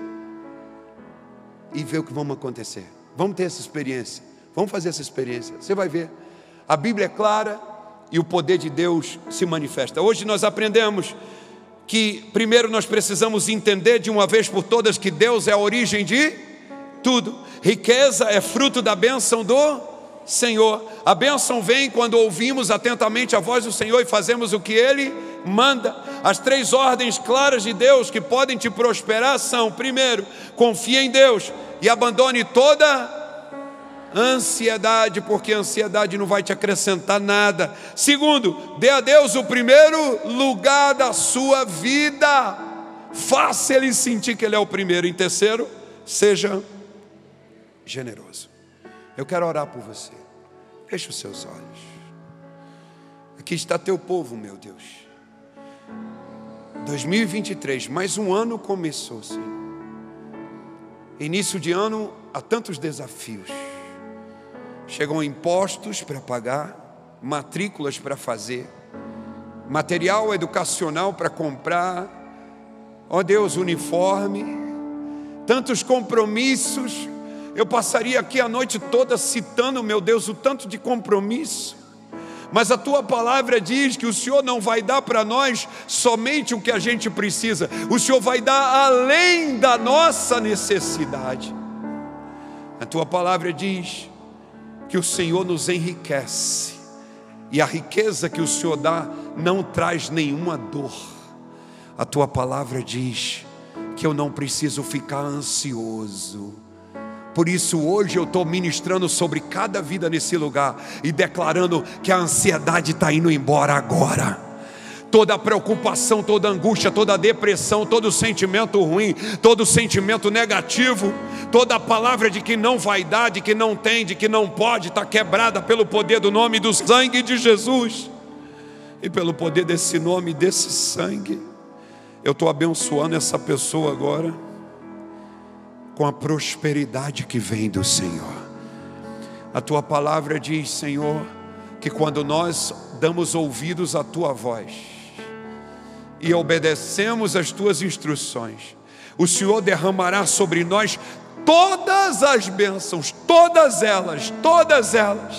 E vê o que vamos acontecer. Vamos ter essa experiência. Vamos fazer essa experiência. Você vai ver. A Bíblia é clara e o poder de Deus se manifesta. Hoje nós aprendemos que primeiro nós precisamos entender de uma vez por todas que Deus é a origem de tudo. Riqueza é fruto da bênção do Senhor. A bênção vem quando ouvimos atentamente a voz do Senhor e fazemos o que Ele manda. As três ordens claras de Deus que podem te prosperar são: primeiro, confie em Deus e abandone toda ansiedade, porque a ansiedade não vai te acrescentar nada. Segundo, dê a Deus o primeiro lugar da sua vida, faça Ele sentir que Ele é o primeiro. Em terceiro, seja generoso. Eu quero orar por você. Feche os seus olhos. Aqui está teu povo, meu Deus. dois mil e vinte e três, mais um ano começou, Senhor. Início de ano, há tantos desafios. Chegam impostos para pagar, matrículas para fazer, material educacional para comprar, ó Deus, uniforme, tantos compromissos. Eu passaria aqui a noite toda citando, meu Deus, o tanto de compromisso. Mas a tua palavra diz que o Senhor não vai dar para nós somente o que a gente precisa. O Senhor vai dar além da nossa necessidade. A tua palavra diz que o Senhor nos enriquece. E a riqueza que o Senhor dá não traz nenhuma dor. A tua palavra diz que eu não preciso ficar ansioso. Por isso hoje eu estou ministrando sobre cada vida nesse lugar e declarando que a ansiedade está indo embora agora. Toda a preocupação, toda a angústia, toda a depressão, todo o sentimento ruim, todo o sentimento negativo, toda a palavra de que não vai dar, de que não tem, de que não pode, está quebrada pelo poder do nome do sangue de Jesus. E pelo poder desse nome, desse sangue, eu estou abençoando essa pessoa agora com a prosperidade que vem do Senhor. A tua palavra diz, Senhor, que quando nós damos ouvidos à tua voz e obedecemos às tuas instruções, o Senhor derramará sobre nós todas as bênçãos, todas elas, todas elas.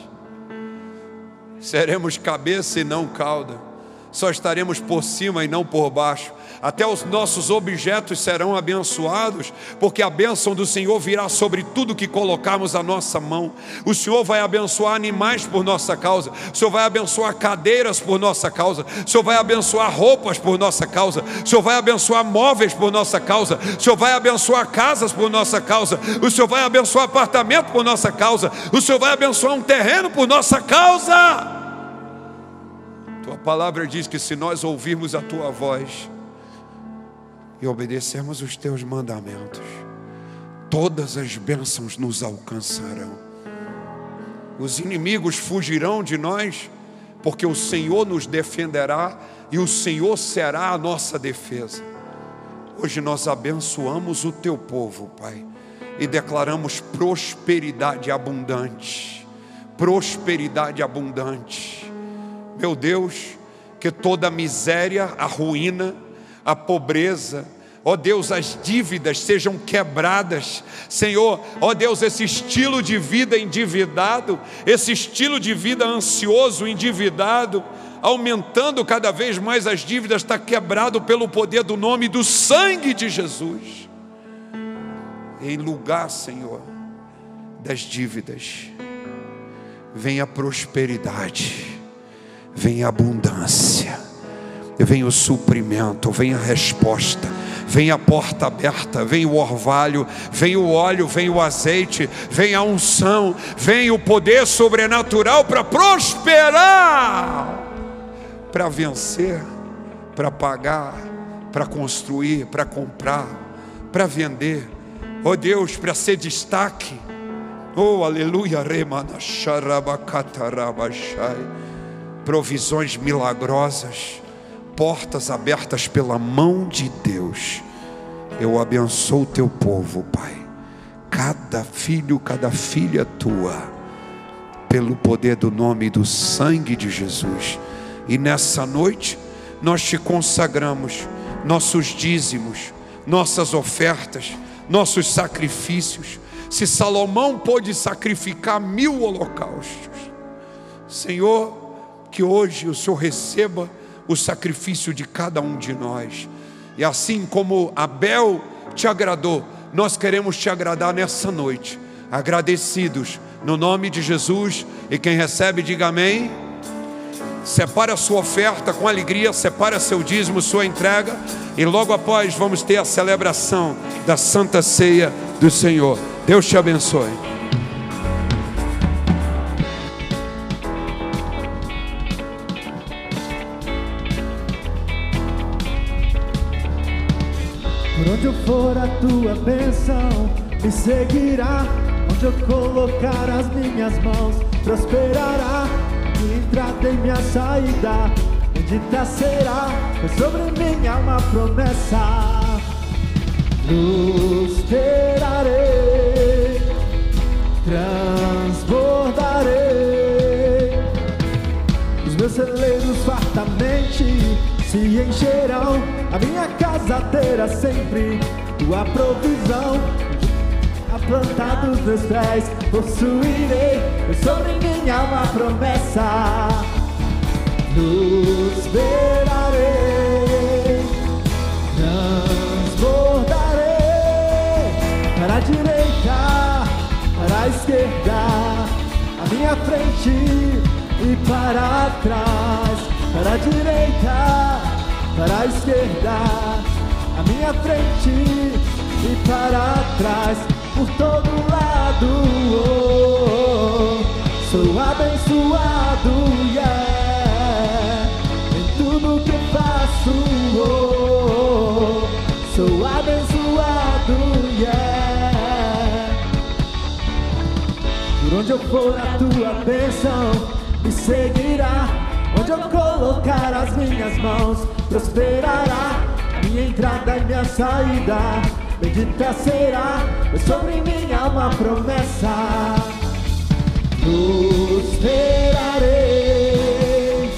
Seremos cabeça e não cauda, só estaremos por cima e não por baixo. Até os nossos objetos serão abençoados, porque a bênção do Senhor virá sobre tudo que colocarmos a nossa mão. O Senhor vai abençoar animais por nossa causa, o Senhor vai abençoar cadeiras por nossa causa, o Senhor vai abençoar roupas por nossa causa, o Senhor vai abençoar móveis por nossa causa, o Senhor vai abençoar casas por nossa causa, o Senhor vai abençoar apartamento por nossa causa, o Senhor vai abençoar um terreno por nossa causa. Tua palavra diz que se nós ouvirmos a tua voz e obedecermos os teus mandamentos, todas as bênçãos nos alcançarão. Os inimigos fugirão de nós, porque o Senhor nos defenderá e o Senhor será a nossa defesa. Hoje nós abençoamos o teu povo, Pai, e declaramos prosperidade abundante, prosperidade abundante. Meu Deus, que toda a miséria, a ruína, a pobreza, ó Deus, as dívidas sejam quebradas, Senhor. Ó Deus, esse estilo de vida endividado, esse estilo de vida ansioso, endividado, aumentando cada vez mais as dívidas, está quebrado pelo poder do nome e do sangue de Jesus. Em lugar, Senhor, das dívidas, vem a prosperidade, vem a abundância, vem o suprimento, vem a resposta, vem a porta aberta, vem o orvalho, vem o óleo, vem o azeite, vem a unção, vem o poder sobrenatural para prosperar, para vencer, para pagar, para construir, para comprar, para vender. Oh Deus, para ser destaque. Oh aleluia. Provisões milagrosas, portas abertas pela mão de Deus. Eu abençoo o teu povo, Pai, cada filho, cada filha tua, pelo poder do nome e do sangue de Jesus. E nessa noite nós te consagramos nossos dízimos, nossas ofertas, nossos sacrifícios. Se Salomão pôde sacrificar mil holocaustos, Senhor, que hoje o Senhor receba o sacrifício de cada um de nós. E assim como Abel te agradou, nós queremos te agradar nessa noite, agradecidos no nome de Jesus. E quem recebe, diga amém. Separa a sua oferta com alegria, separa seu dízimo, sua entrega, e logo após vamos ter a celebração da Santa Ceia do Senhor. Deus te abençoe. Por onde eu for, a tua bênção me seguirá. Onde eu colocar as minhas mãos, prosperará. Minha entrada e minha saída, bendita será, pois sobre mim há uma promessa. Prosperarei, transbordarei, os meus celeiros fartamente se encherão. A minha casa terá sempre tua provisão. A planta dos meus pés possuirei, pois sobre mim há uma promessa. Prosperarei, transbordarei, para a direita, para a esquerda, à minha frente e para trás. Para a direita, para a esquerda, à minha frente e para trás. Por todo lado, oh, sou abençoado, yeah. Em tudo que faço, oh, sou abençoado, yeah. Por onde eu for, a tua bênção me seguirá. Onde eu colocar as minhas mãos, prosperará. Minha entrada e minha saída, bendita será, pois sobre mim há uma promessa. Prosperarei,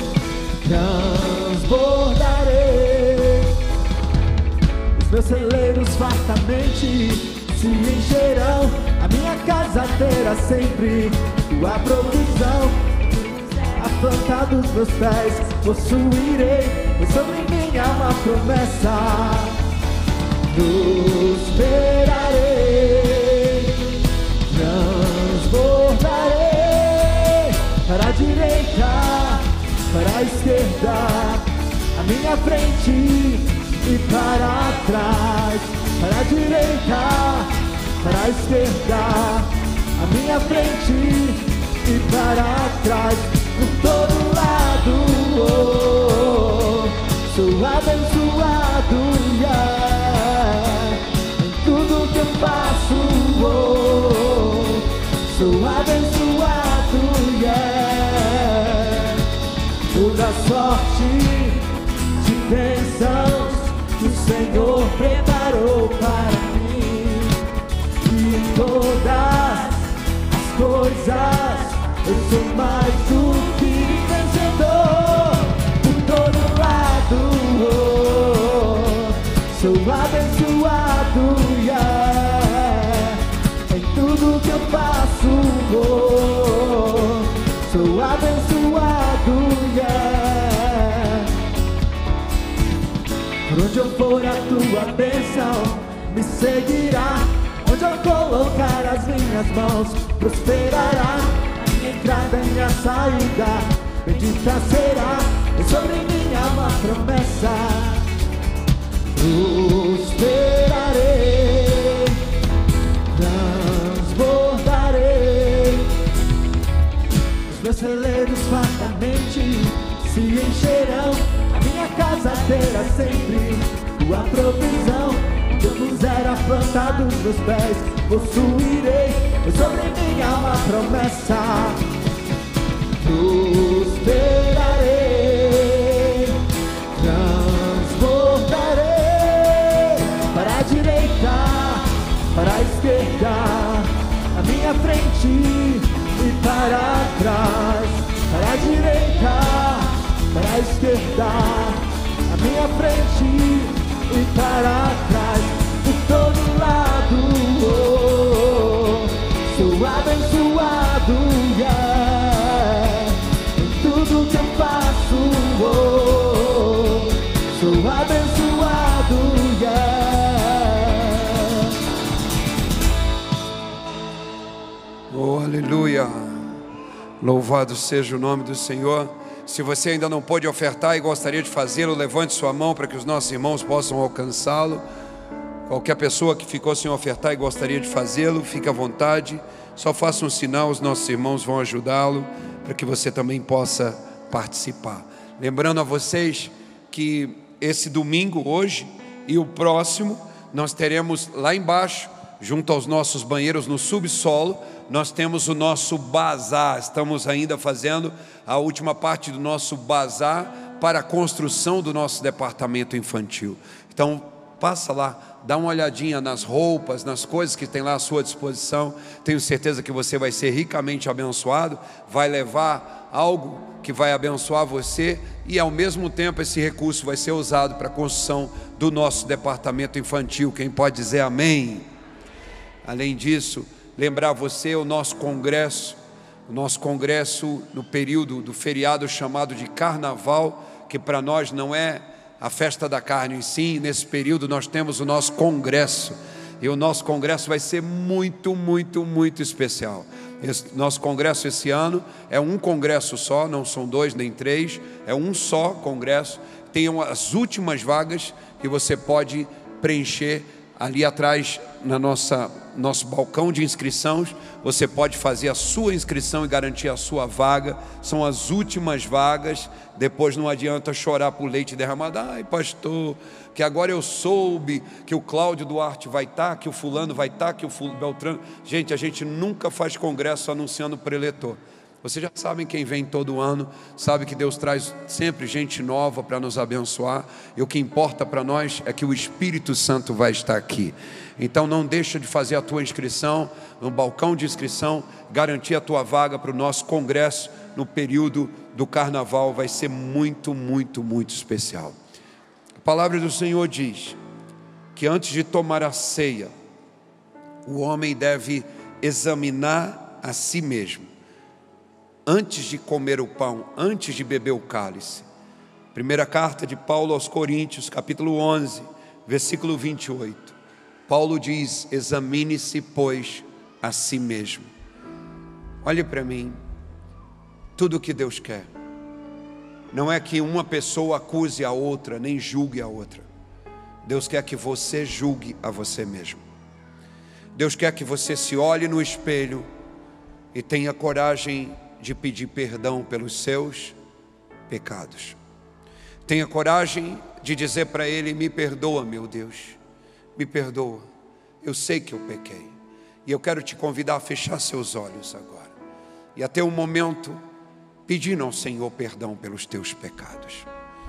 transbordarei, os meus celeiros fartamente se encherão. A minha casa terá sempre tua provisão. A planta dos meus pés possuirei, pois sobre mim há uma promessa. Prosperarei, transbordarei, para a direita, para a esquerda, à minha frente e para trás. Para a direita, para a esquerda, à minha frente e para trás. Por todo lado, oh, sou abençoado, yeah. Em tudo que eu faço, oh, sou abençoado, yeah. Toda sorte de bênçãos que o Senhor preparou para mim, e em todas as coisas eu sou eu for, a tua bênção me seguirá. Onde eu colocar as minhas mãos, prosperará. A minha entrada e minha saída, bendita será. E sobre mim há uma promessa: prosperarei, transbordarei. Os meus celeiros fartamente se encherão. A minha casa terá sempre tua provisão. Onde eu puser a planta dos meus pés, possuirei. E sobre mim há uma promessa: prosperarei, transbordarei. Para a direita, para a esquerda, à minha frente e para trás. Para a direita, para a esquerda, à minha frente e para trás. Por todo lado, oh, sou abençoado, yeah. Em tudo que eu faço, oh, sou abençoado, yeah. Oh, aleluia. Louvado seja o nome do Senhor. Se você ainda não pôde ofertar e gostaria de fazê-lo, levante sua mão para que os nossos irmãos possam alcançá-lo. Qualquer pessoa que ficou sem ofertar e gostaria de fazê-lo, fique à vontade. Só faça um sinal, os nossos irmãos vão ajudá-lo para que você também possa participar. Lembrando a vocês que esse domingo, hoje e o próximo, nós teremos lá embaixo, junto aos nossos banheiros no subsolo, nós temos o nosso bazar. Estamos ainda fazendo a última parte do nosso bazar para a construção do nosso departamento infantil. Então, passa lá, dá uma olhadinha nas roupas, nas coisas que tem lá à sua disposição. Tenho certeza que você vai ser ricamente abençoado, vai levar algo que vai abençoar você e ao mesmo tempo esse recurso vai ser usado para a construção do nosso departamento infantil. Quem pode dizer amém? Além disso, lembrar você o nosso congresso, o nosso congresso no período do feriado chamado de Carnaval, que para nós não é a festa da carne em si. Nesse período nós temos o nosso congresso, e o nosso congresso vai ser muito, muito, muito especial. Esse nosso congresso esse ano é um congresso só, não são dois nem três, é um só congresso. Tem as últimas vagas que você pode preencher ali atrás, na nossa nosso balcão de inscrições. Você pode fazer a sua inscrição e garantir a sua vaga. São as últimas vagas. Depois não adianta chorar por leite derramado. Ai, pastor, que agora eu soube que o Cláudio Duarte vai estar, que o fulano vai estar, que o fulano Beltrano. Gente, a gente nunca faz congresso anunciando preletor. Vocês já sabem, quem vem todo ano sabe que Deus traz sempre gente nova para nos abençoar, e o que importa para nós é que o Espírito Santo vai estar aqui. Então não deixa de fazer a tua inscrição no balcão de inscrição, garantir a tua vaga para o nosso congresso no período do carnaval. Vai ser muito, muito, muito especial. A palavra do Senhor diz que antes de tomar a ceia, o homem deve examinar a si mesmo. Antes de comer o pão, antes de beber o cálice. Primeira carta de Paulo aos Coríntios, capítulo onze, versículo vinte e oito. Paulo diz: examine-se, pois, a si mesmo. Olhe para mim. Tudo o que Deus quer não é que uma pessoa acuse a outra, nem julgue a outra. Deus quer que você julgue a você mesmo. Deus quer que você se olhe no espelho e tenha coragem de pedir perdão pelos seus pecados. Tenha coragem de dizer para Ele: me perdoa, meu Deus, me perdoa, eu sei que eu pequei. E eu quero te convidar a fechar seus olhos agora e até um momento pedindo ao Senhor perdão pelos teus pecados.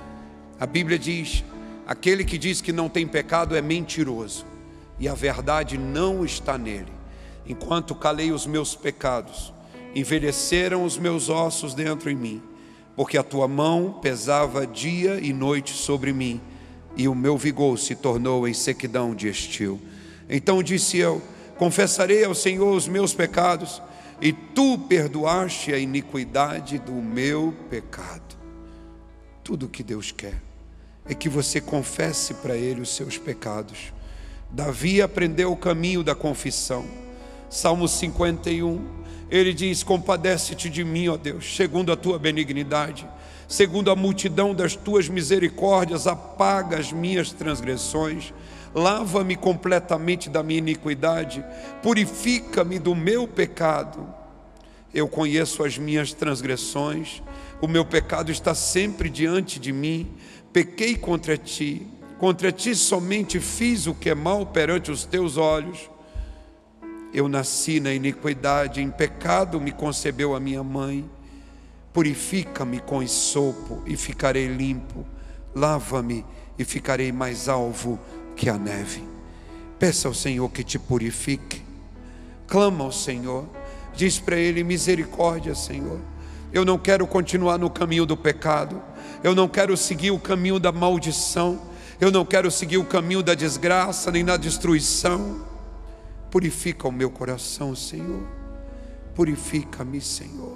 A Bíblia diz: aquele que diz que não tem pecado é mentiroso, e a verdade não está nele. Enquanto calei os meus pecados, envelheceram os meus ossos dentro em mim, porque a tua mão pesava dia e noite sobre mim, e o meu vigor se tornou em sequidão de estio. Então disse eu: confessarei ao Senhor os meus pecados, e tu perdoaste a iniquidade do meu pecado. Tudo o que Deus quer é que você confesse para Ele os seus pecados. Davi aprendeu o caminho da confissão. Salmo cinquenta e um, ele diz: compadece-te de mim, ó Deus, segundo a tua benignidade, segundo a multidão das tuas misericórdias, apaga as minhas transgressões, lava-me completamente da minha iniquidade, purifica-me do meu pecado. Eu conheço as minhas transgressões, o meu pecado está sempre diante de mim. Pequei contra ti, contra ti somente fiz o que é mal perante os teus olhos. Eu nasci na iniquidade, em pecado me concebeu a minha mãe. Purifica-me com esopo e ficarei limpo, lava-me e ficarei mais alvo que a neve. Peça ao Senhor que te purifique, clama ao Senhor, diz para Ele: misericórdia, Senhor, eu não quero continuar no caminho do pecado, eu não quero seguir o caminho da maldição, eu não quero seguir o caminho da desgraça, nem da destruição. Purifica o meu coração, Senhor, purifica-me, Senhor.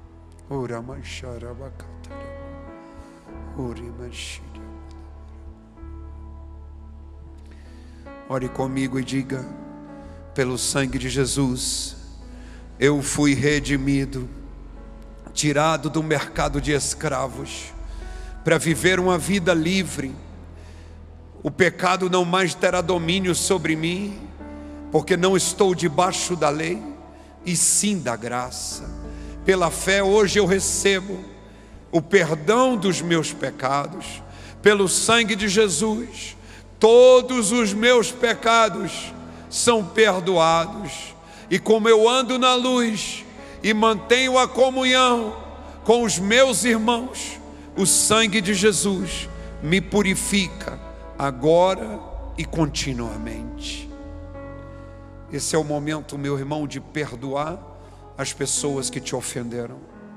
Ore comigo e diga: pelo sangue de Jesus, eu fui redimido, tirado do mercado de escravos, para viver uma vida livre. O pecado não mais terá domínio sobre mim, porque não estou debaixo da lei, e sim da graça. Pela fé hoje eu recebo o perdão dos meus pecados. Pelo sangue de Jesus, todos os meus pecados são perdoados. E como eu ando na luz e mantenho a comunhão com os meus irmãos, o sangue de Jesus me purifica agora e continuamente. Esse é o momento, meu irmão, de perdoar as pessoas que te ofenderam.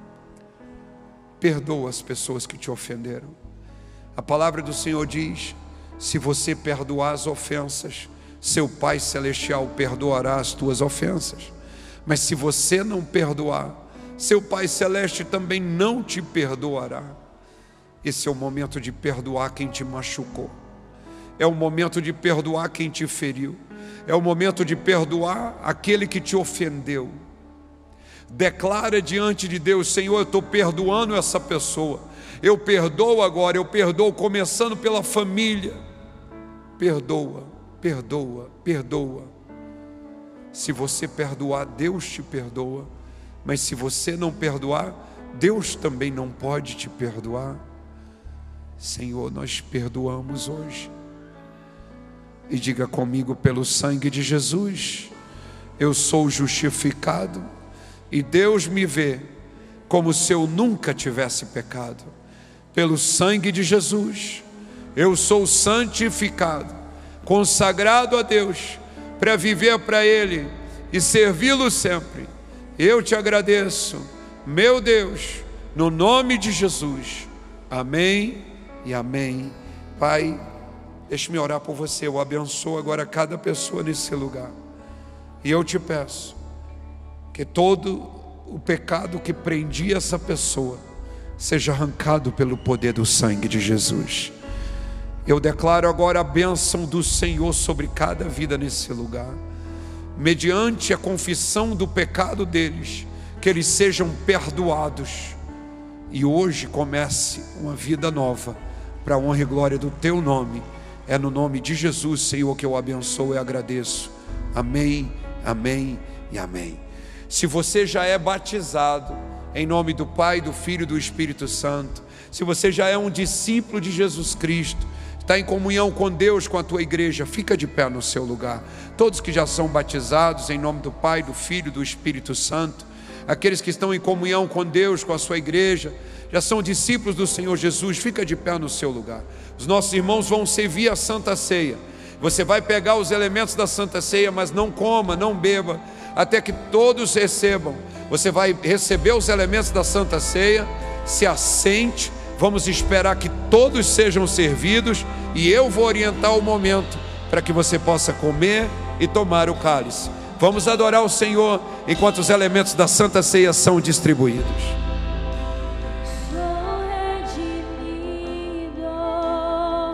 Perdoa as pessoas que te ofenderam. A palavra do Senhor diz: se você perdoar as ofensas, seu Pai Celestial perdoará as tuas ofensas. Mas se você não perdoar, seu Pai Celeste também não te perdoará. Esse é o momento de perdoar quem te machucou, é o momento de perdoar quem te feriu, é o momento de perdoar aquele que te ofendeu. Declara diante de Deus: Senhor, eu estou perdoando essa pessoa, eu perdoo agora, eu perdoo, começando pela família. Perdoa, perdoa, perdoa. Se você perdoar, Deus te perdoa. Mas se você não perdoar, Deus também não pode te perdoar. Senhor, nós perdoamos hoje. E diga comigo: pelo sangue de Jesus, eu sou justificado, e Deus me vê como se eu nunca tivesse pecado. Pelo sangue de Jesus, eu sou santificado, consagrado a Deus, para viver para Ele e servi-lo sempre. Eu te agradeço, meu Deus, no nome de Jesus. Amém e amém. Pai, deixe-me orar por você. Eu abençoo agora cada pessoa nesse lugar. E eu te peço que todo o pecado que prendia essa pessoa seja arrancado pelo poder do sangue de Jesus. Eu declaro agora a bênção do Senhor sobre cada vida nesse lugar. Mediante a confissão do pecado deles, que eles sejam perdoados. E hoje comece uma vida nova, para a honra e glória do Teu nome. É no nome de Jesus, Senhor, que eu abençoo e agradeço. Amém, amém e amém. Se você já é batizado, em nome do Pai, do Filho e do Espírito Santo, se você já é um discípulo de Jesus Cristo, está em comunhão com Deus, com a tua igreja, fica de pé no seu lugar. Todos que já são batizados, em nome do Pai, do Filho e do Espírito Santo, aqueles que estão em comunhão com Deus, com a sua igreja, já são discípulos do Senhor Jesus, fica de pé no seu lugar. Os nossos irmãos vão servir a Santa Ceia. Você vai pegar os elementos da Santa Ceia, mas não coma, não beba, até que todos recebam. Você vai receber os elementos da Santa Ceia, se assente, vamos esperar que todos sejam servidos, e eu vou orientar o momento para que você possa comer e tomar o cálice. Vamos adorar o Senhor enquanto os elementos da Santa Ceia são distribuídos. Sou redimido,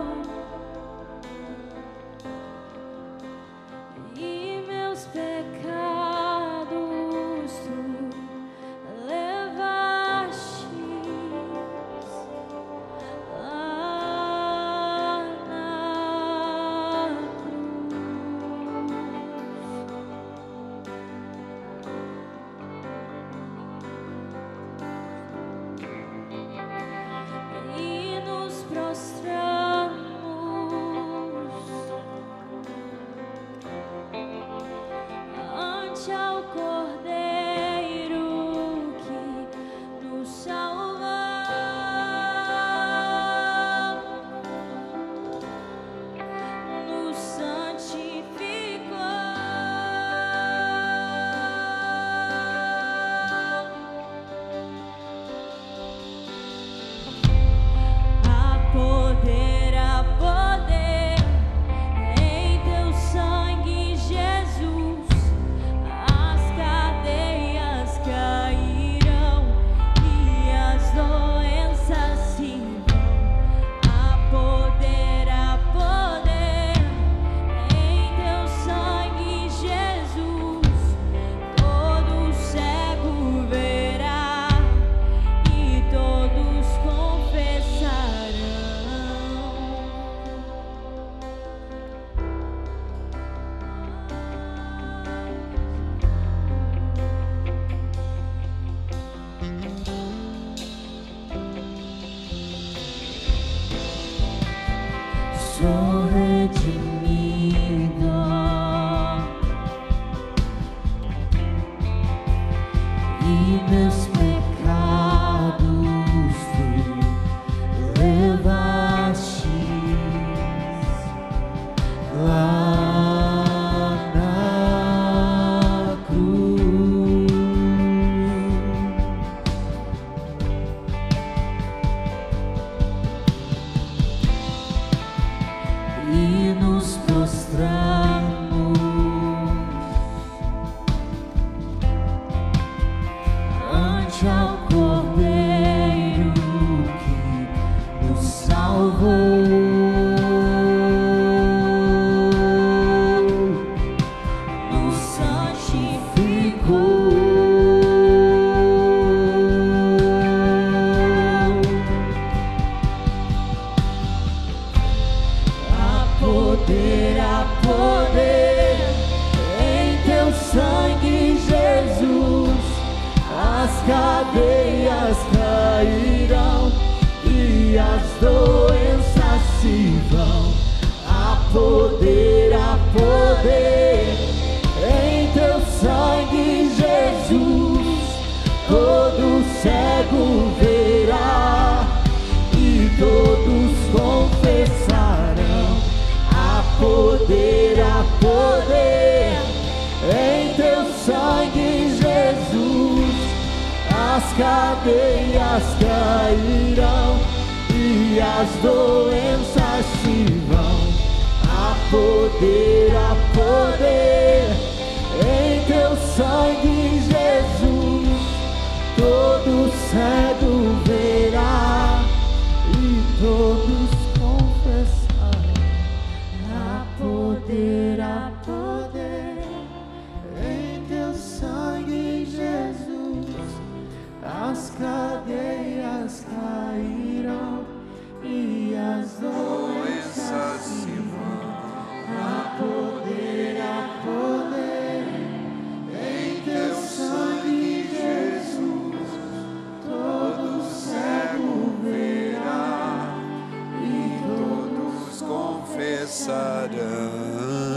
as doenças se vão. Há poder, há poder em teu sangue, Jesus. Todo cego verá e todos confessarão. Há poder, há poder em teu sangue, Jesus. As cadeias cairão e as doenças se vão. Há poder, há poder em teu sangue, Jesus. Todo cego verá e todos confessarão. Há poder, há poder em teu sangue, Jesus. As cadeias cairão e as doenças se vão. Há poder, há poder em teu sangue, Jesus. Todo cego verá e todos confessarão.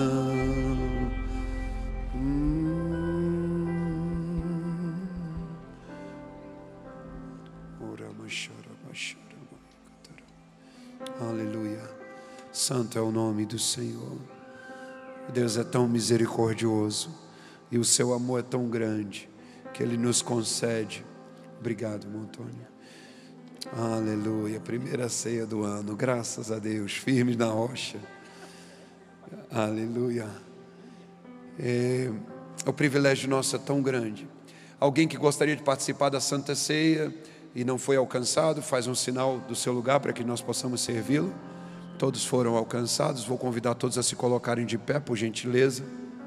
Aleluia. Santo é o nome do Senhor. Deus é tão misericordioso e o seu amor é tão grande que Ele nos concede. Obrigado, irmão Antônio. Aleluia. Primeira ceia do ano, graças a Deus, firmes na rocha. Aleluia. É, o privilégio nosso é tão grande. Alguém que gostaria de participar da Santa Ceia e não foi alcançado, faz um sinal do seu lugar para que nós possamos servi-lo. Todos foram alcançados. Vou convidar todos a se colocarem de pé, por gentileza.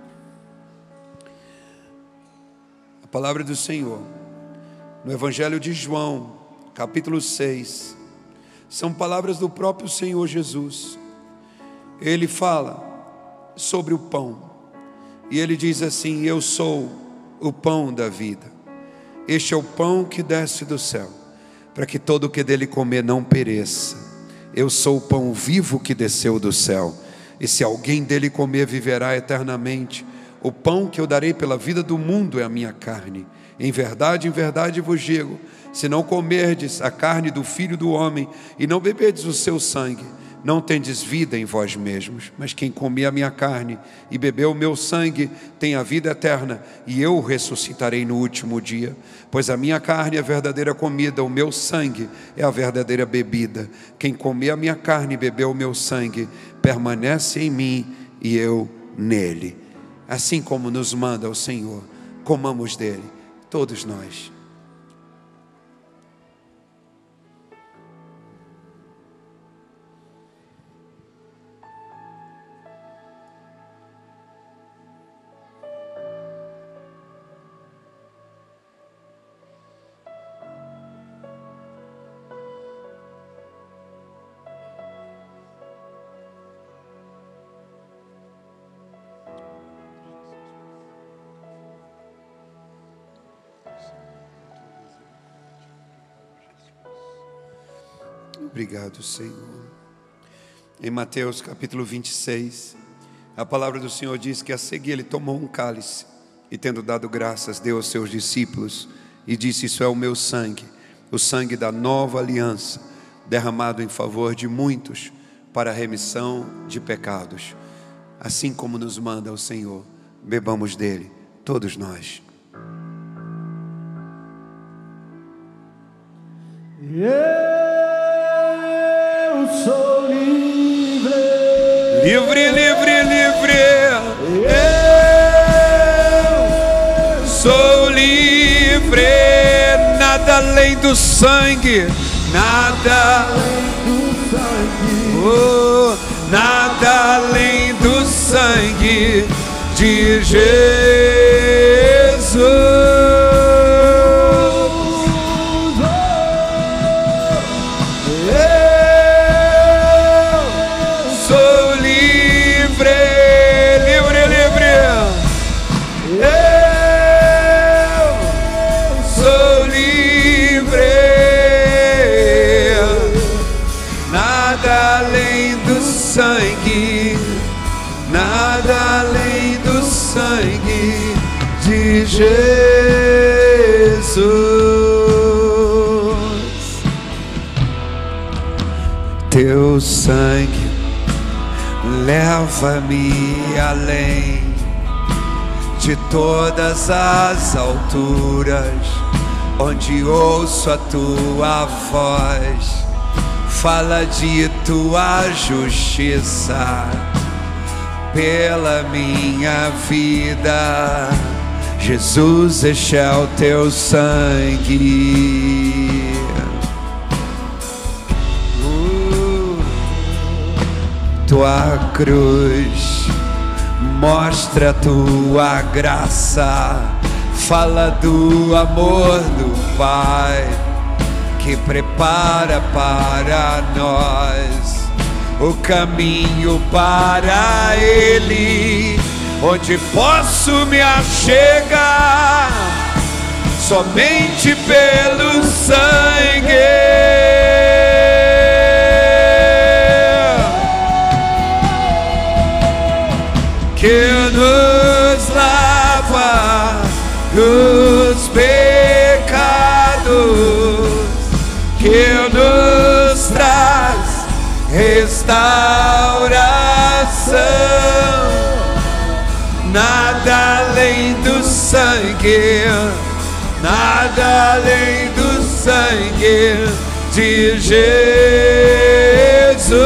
A palavra do Senhor no Evangelho de João, capítulo seis, são palavras do próprio Senhor Jesus. Ele fala sobre o pão e ele diz assim: eu sou o pão da vida. Este é o pão que desce do céu, para que todo o que dele comer não pereça. Eu sou o pão vivo que desceu do céu, e se alguém dele comer, viverá eternamente. O pão que eu darei pela vida do mundo é a minha carne. Em verdade, em verdade vos digo, se não comerdes a carne do Filho do Homem, e não beberdes o seu sangue, não tendes vida em vós mesmos. Mas quem comer a minha carne e beber o meu sangue tem a vida eterna, e eu o ressuscitarei no último dia. Pois a minha carne é a verdadeira comida, o meu sangue é a verdadeira bebida. Quem comer a minha carne e beber o meu sangue permanece em mim e eu nele. Assim como nos manda o Senhor, comamos dele, todos nós. Obrigado, Senhor. Em Mateus capítulo vinte e seis, a palavra do Senhor diz que a seguir ele tomou um cálice e, tendo dado graças, deu aos seus discípulos e disse: isso é o meu sangue, o sangue da nova aliança, derramado em favor de muitos para a remissão de pecados. Assim como nos manda o Senhor, bebamos dele, todos nós. Yeah. Eu sou livre, livre, livre, livre. Eu sou livre, nada além do sangue, nada além do sangue, oh, nada além do sangue de Jesus. Jesus. Teu sangue leva-me além de todas as alturas, onde ouço a tua voz, fala de tua justiça pela minha vida. Jesus, este é o teu sangue. uh, Tua cruz mostra a tua graça, fala do amor do Pai que prepara para nós o caminho para Ele, onde posso me achegar somente pelo sangue que nos lava dos pecados, que nos traz restauração. Nada além do sangue, nada além do sangue de Jesus,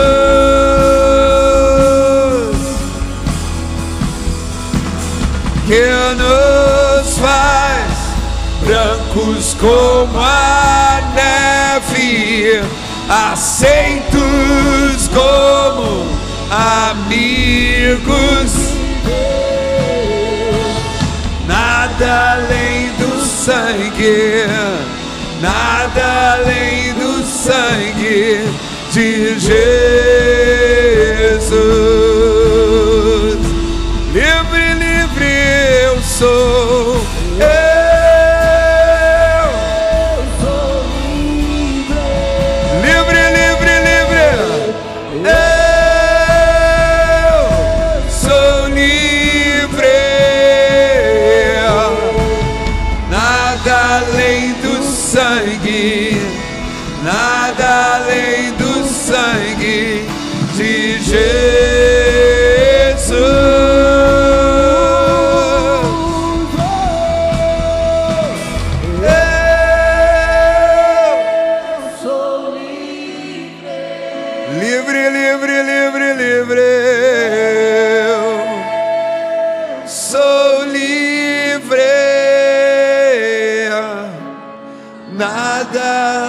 que nos faz brancos como a neve, aceitos como amigos. Nada além do sangue, nada além do sangue de Jesus. Livre, livre eu sou. Nada além do sangue de Jesus. Eu sou livre, livre, livre, livre, livre. Eu sou livre. Nada,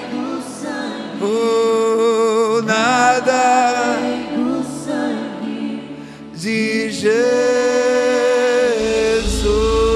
oh, nada de Jesus.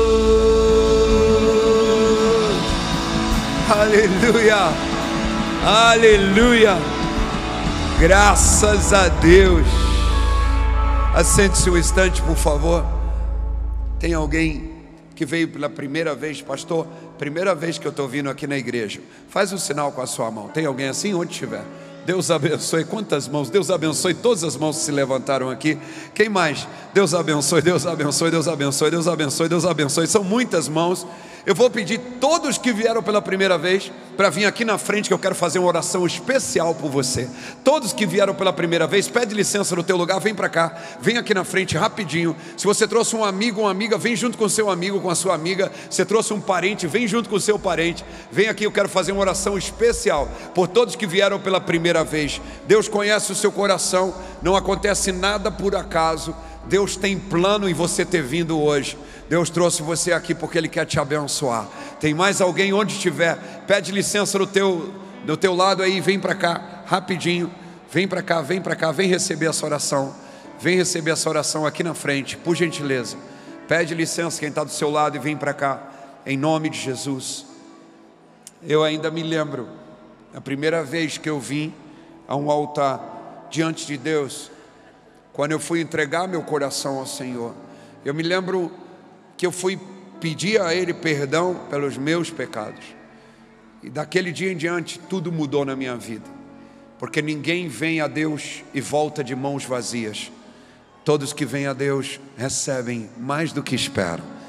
Aleluia, aleluia. Graças a Deus. Assente-se um instante, por favor. Tem alguém que veio pela primeira vez? Pastor, primeira vez que eu estou vindo aqui na igreja. Faz um sinal com a sua mão. Tem alguém assim? Onde estiver. Deus abençoe. Quantas mãos? Deus abençoe todas as mãos que se levantaram aqui. Quem mais? Deus abençoe, Deus abençoe, Deus abençoe, Deus abençoe, Deus abençoe. São muitas mãos. Eu vou pedir todos que vieram pela primeira vez para vir aqui na frente, que eu quero fazer uma oração especial por você. Todos que vieram pela primeira vez, pede licença no teu lugar, vem para cá, vem aqui na frente rapidinho. Se você trouxe um amigo, uma amiga, vem junto com o seu amigo, com a sua amiga. Se trouxe um parente, vem junto com o seu parente. Vem aqui, eu quero fazer uma oração especial por todos que vieram pela primeira vez. Deus conhece o seu coração, não acontece nada por acaso. Deus tem plano em você ter vindo hoje. Deus trouxe você aqui porque Ele quer te abençoar. Tem mais alguém? Onde estiver, pede licença no teu, do teu lado aí, vem para cá, rapidinho. Vem para cá, vem para cá, vem receber essa oração. Vem receber essa oração aqui na frente, por gentileza. Pede licença quem está do seu lado e vem para cá, em nome de Jesus. Eu ainda me lembro, a primeira vez que eu vim a um altar diante de Deus, quando eu fui entregar meu coração ao Senhor. Eu me lembro que eu fui pedir a Ele perdão pelos meus pecados. E daquele dia em diante, tudo mudou na minha vida. Porque ninguém vem a Deus e volta de mãos vazias. Todos que vêm a Deus recebem mais do que esperam.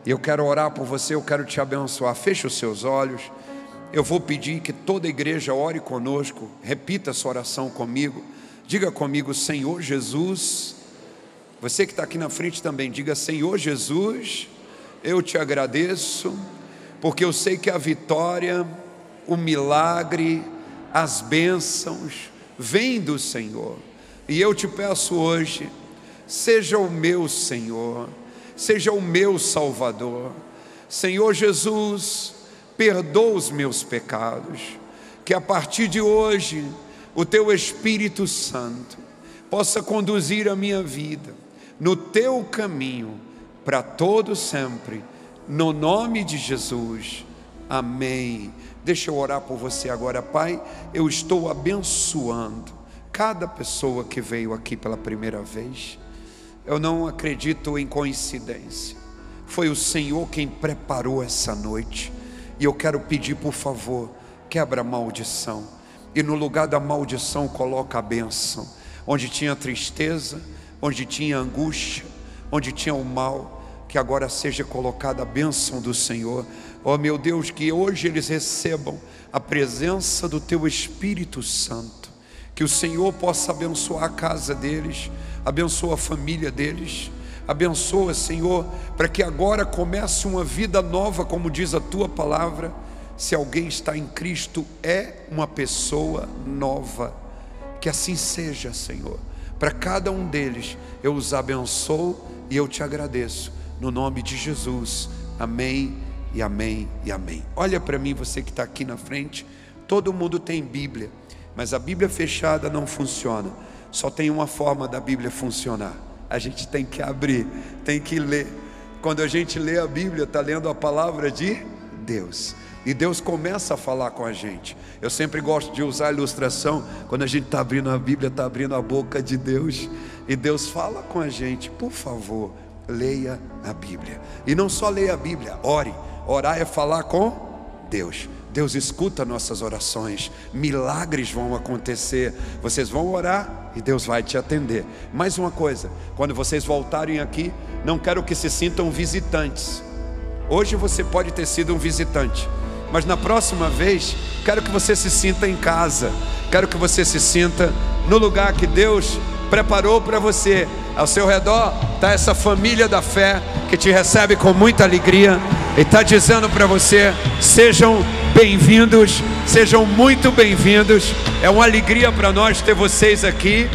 E eu quero orar por você, eu quero te abençoar. Feche os seus olhos. Eu vou pedir que toda a igreja ore conosco. Repita essa oração comigo. Diga comigo: Senhor Jesus. Você que está aqui na frente também, diga: Senhor Jesus, eu te agradeço, porque eu sei que a vitória, o milagre, as bênçãos vêm do Senhor. E eu te peço hoje, seja o meu Senhor, seja o meu Salvador. Senhor Jesus, perdoa os meus pecados, que a partir de hoje o Teu Espírito Santo possa conduzir a minha vida no Teu caminho para todo sempre, no nome de Jesus, amém. Deixa eu orar por você agora. Pai, eu estou abençoando cada pessoa que veio aqui pela primeira vez. Eu não acredito em coincidência, foi o Senhor quem preparou essa noite. E eu quero pedir, por favor, quebra a maldição, e no lugar da maldição coloca a bênção. Onde tinha tristeza, onde tinha angústia, onde tinha o mal, que agora seja colocada a bênção do Senhor. Oh meu Deus, que hoje eles recebam a presença do Teu Espírito Santo, que o Senhor possa abençoar a casa deles, abençoa a família deles, abençoa, Senhor, para que agora comece uma vida nova, como diz a Tua palavra. Se alguém está em Cristo, é uma pessoa nova. Que assim seja, Senhor. Para cada um deles, eu os abençoo e eu te agradeço, no nome de Jesus, amém e amém e amém. Olha para mim, você que está aqui na frente. Todo mundo tem Bíblia, mas a Bíblia fechada não funciona. Só tem uma forma da Bíblia funcionar: a gente tem que abrir, tem que ler. Quando a gente lê a Bíblia, está lendo a palavra de Deus, e Deus começa a falar com a gente. Eu sempre gosto de usar a ilustração: quando a gente está abrindo a Bíblia, está abrindo a boca de Deus, e Deus fala com a gente. Por favor, leia a Bíblia. E não só leia a Bíblia, ore. Orar é falar com Deus. Deus escuta nossas orações, milagres vão acontecer. Vocês vão orar e Deus vai te atender. Mais uma coisa, quando vocês voltarem aqui, não quero que se sintam visitantes. Hoje você pode ter sido um visitante, mas na próxima vez, quero que você se sinta em casa. Quero que você se sinta no lugar que Deus preparou para você. Ao seu redor está essa família da fé, que te recebe com muita alegria e está dizendo para você: sejam bem-vindos, sejam muito bem-vindos. É uma alegria para nós ter vocês aqui.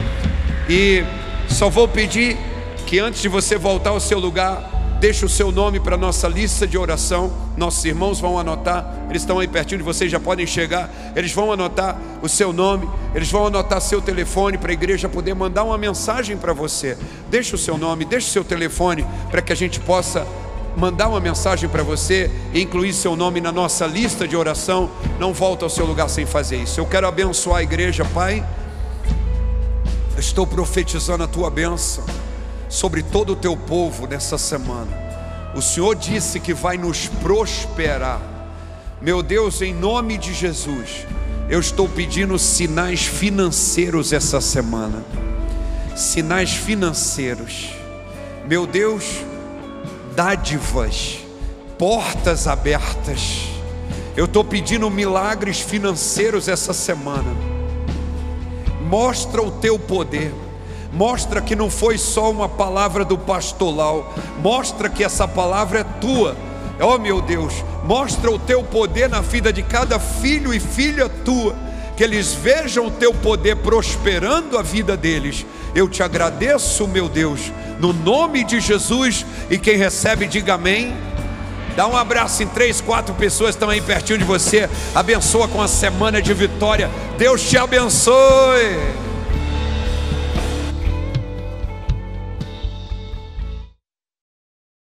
E só vou pedir que antes de você voltar ao seu lugar, deixe o seu nome para a nossa lista de oração. Nossos irmãos vão anotar, eles estão aí pertinho de vocês, já podem chegar. Eles vão anotar o seu nome, eles vão anotar seu telefone para a igreja poder mandar uma mensagem para você. Deixe o seu nome, deixe o seu telefone, para que a gente possa mandar uma mensagem para você e incluir seu nome na nossa lista de oração. Não volta ao seu lugar sem fazer isso. Eu quero abençoar a igreja. Pai, eu estou profetizando a Tua bênção sobre todo o Teu povo nessa semana. O Senhor disse que vai nos prosperar. Meu Deus, em nome de Jesus, eu estou pedindo sinais financeiros essa semana. Sinais financeiros. Meu Deus, dádivas, portas abertas. Eu estou pedindo milagres financeiros essa semana. Mostra o Teu poder. Mostra que não foi só uma palavra do pastor Lau. Mostra que essa palavra é Tua. Oh meu Deus, mostra o Teu poder na vida de cada filho e filha Tua. Que eles vejam o Teu poder prosperando a vida deles. Eu te agradeço, meu Deus, no nome de Jesus. E quem recebe, diga amém. Dá um abraço em três, quatro pessoas que estão aí pertinho de você. Abençoa com a semana de vitória. Deus te abençoe.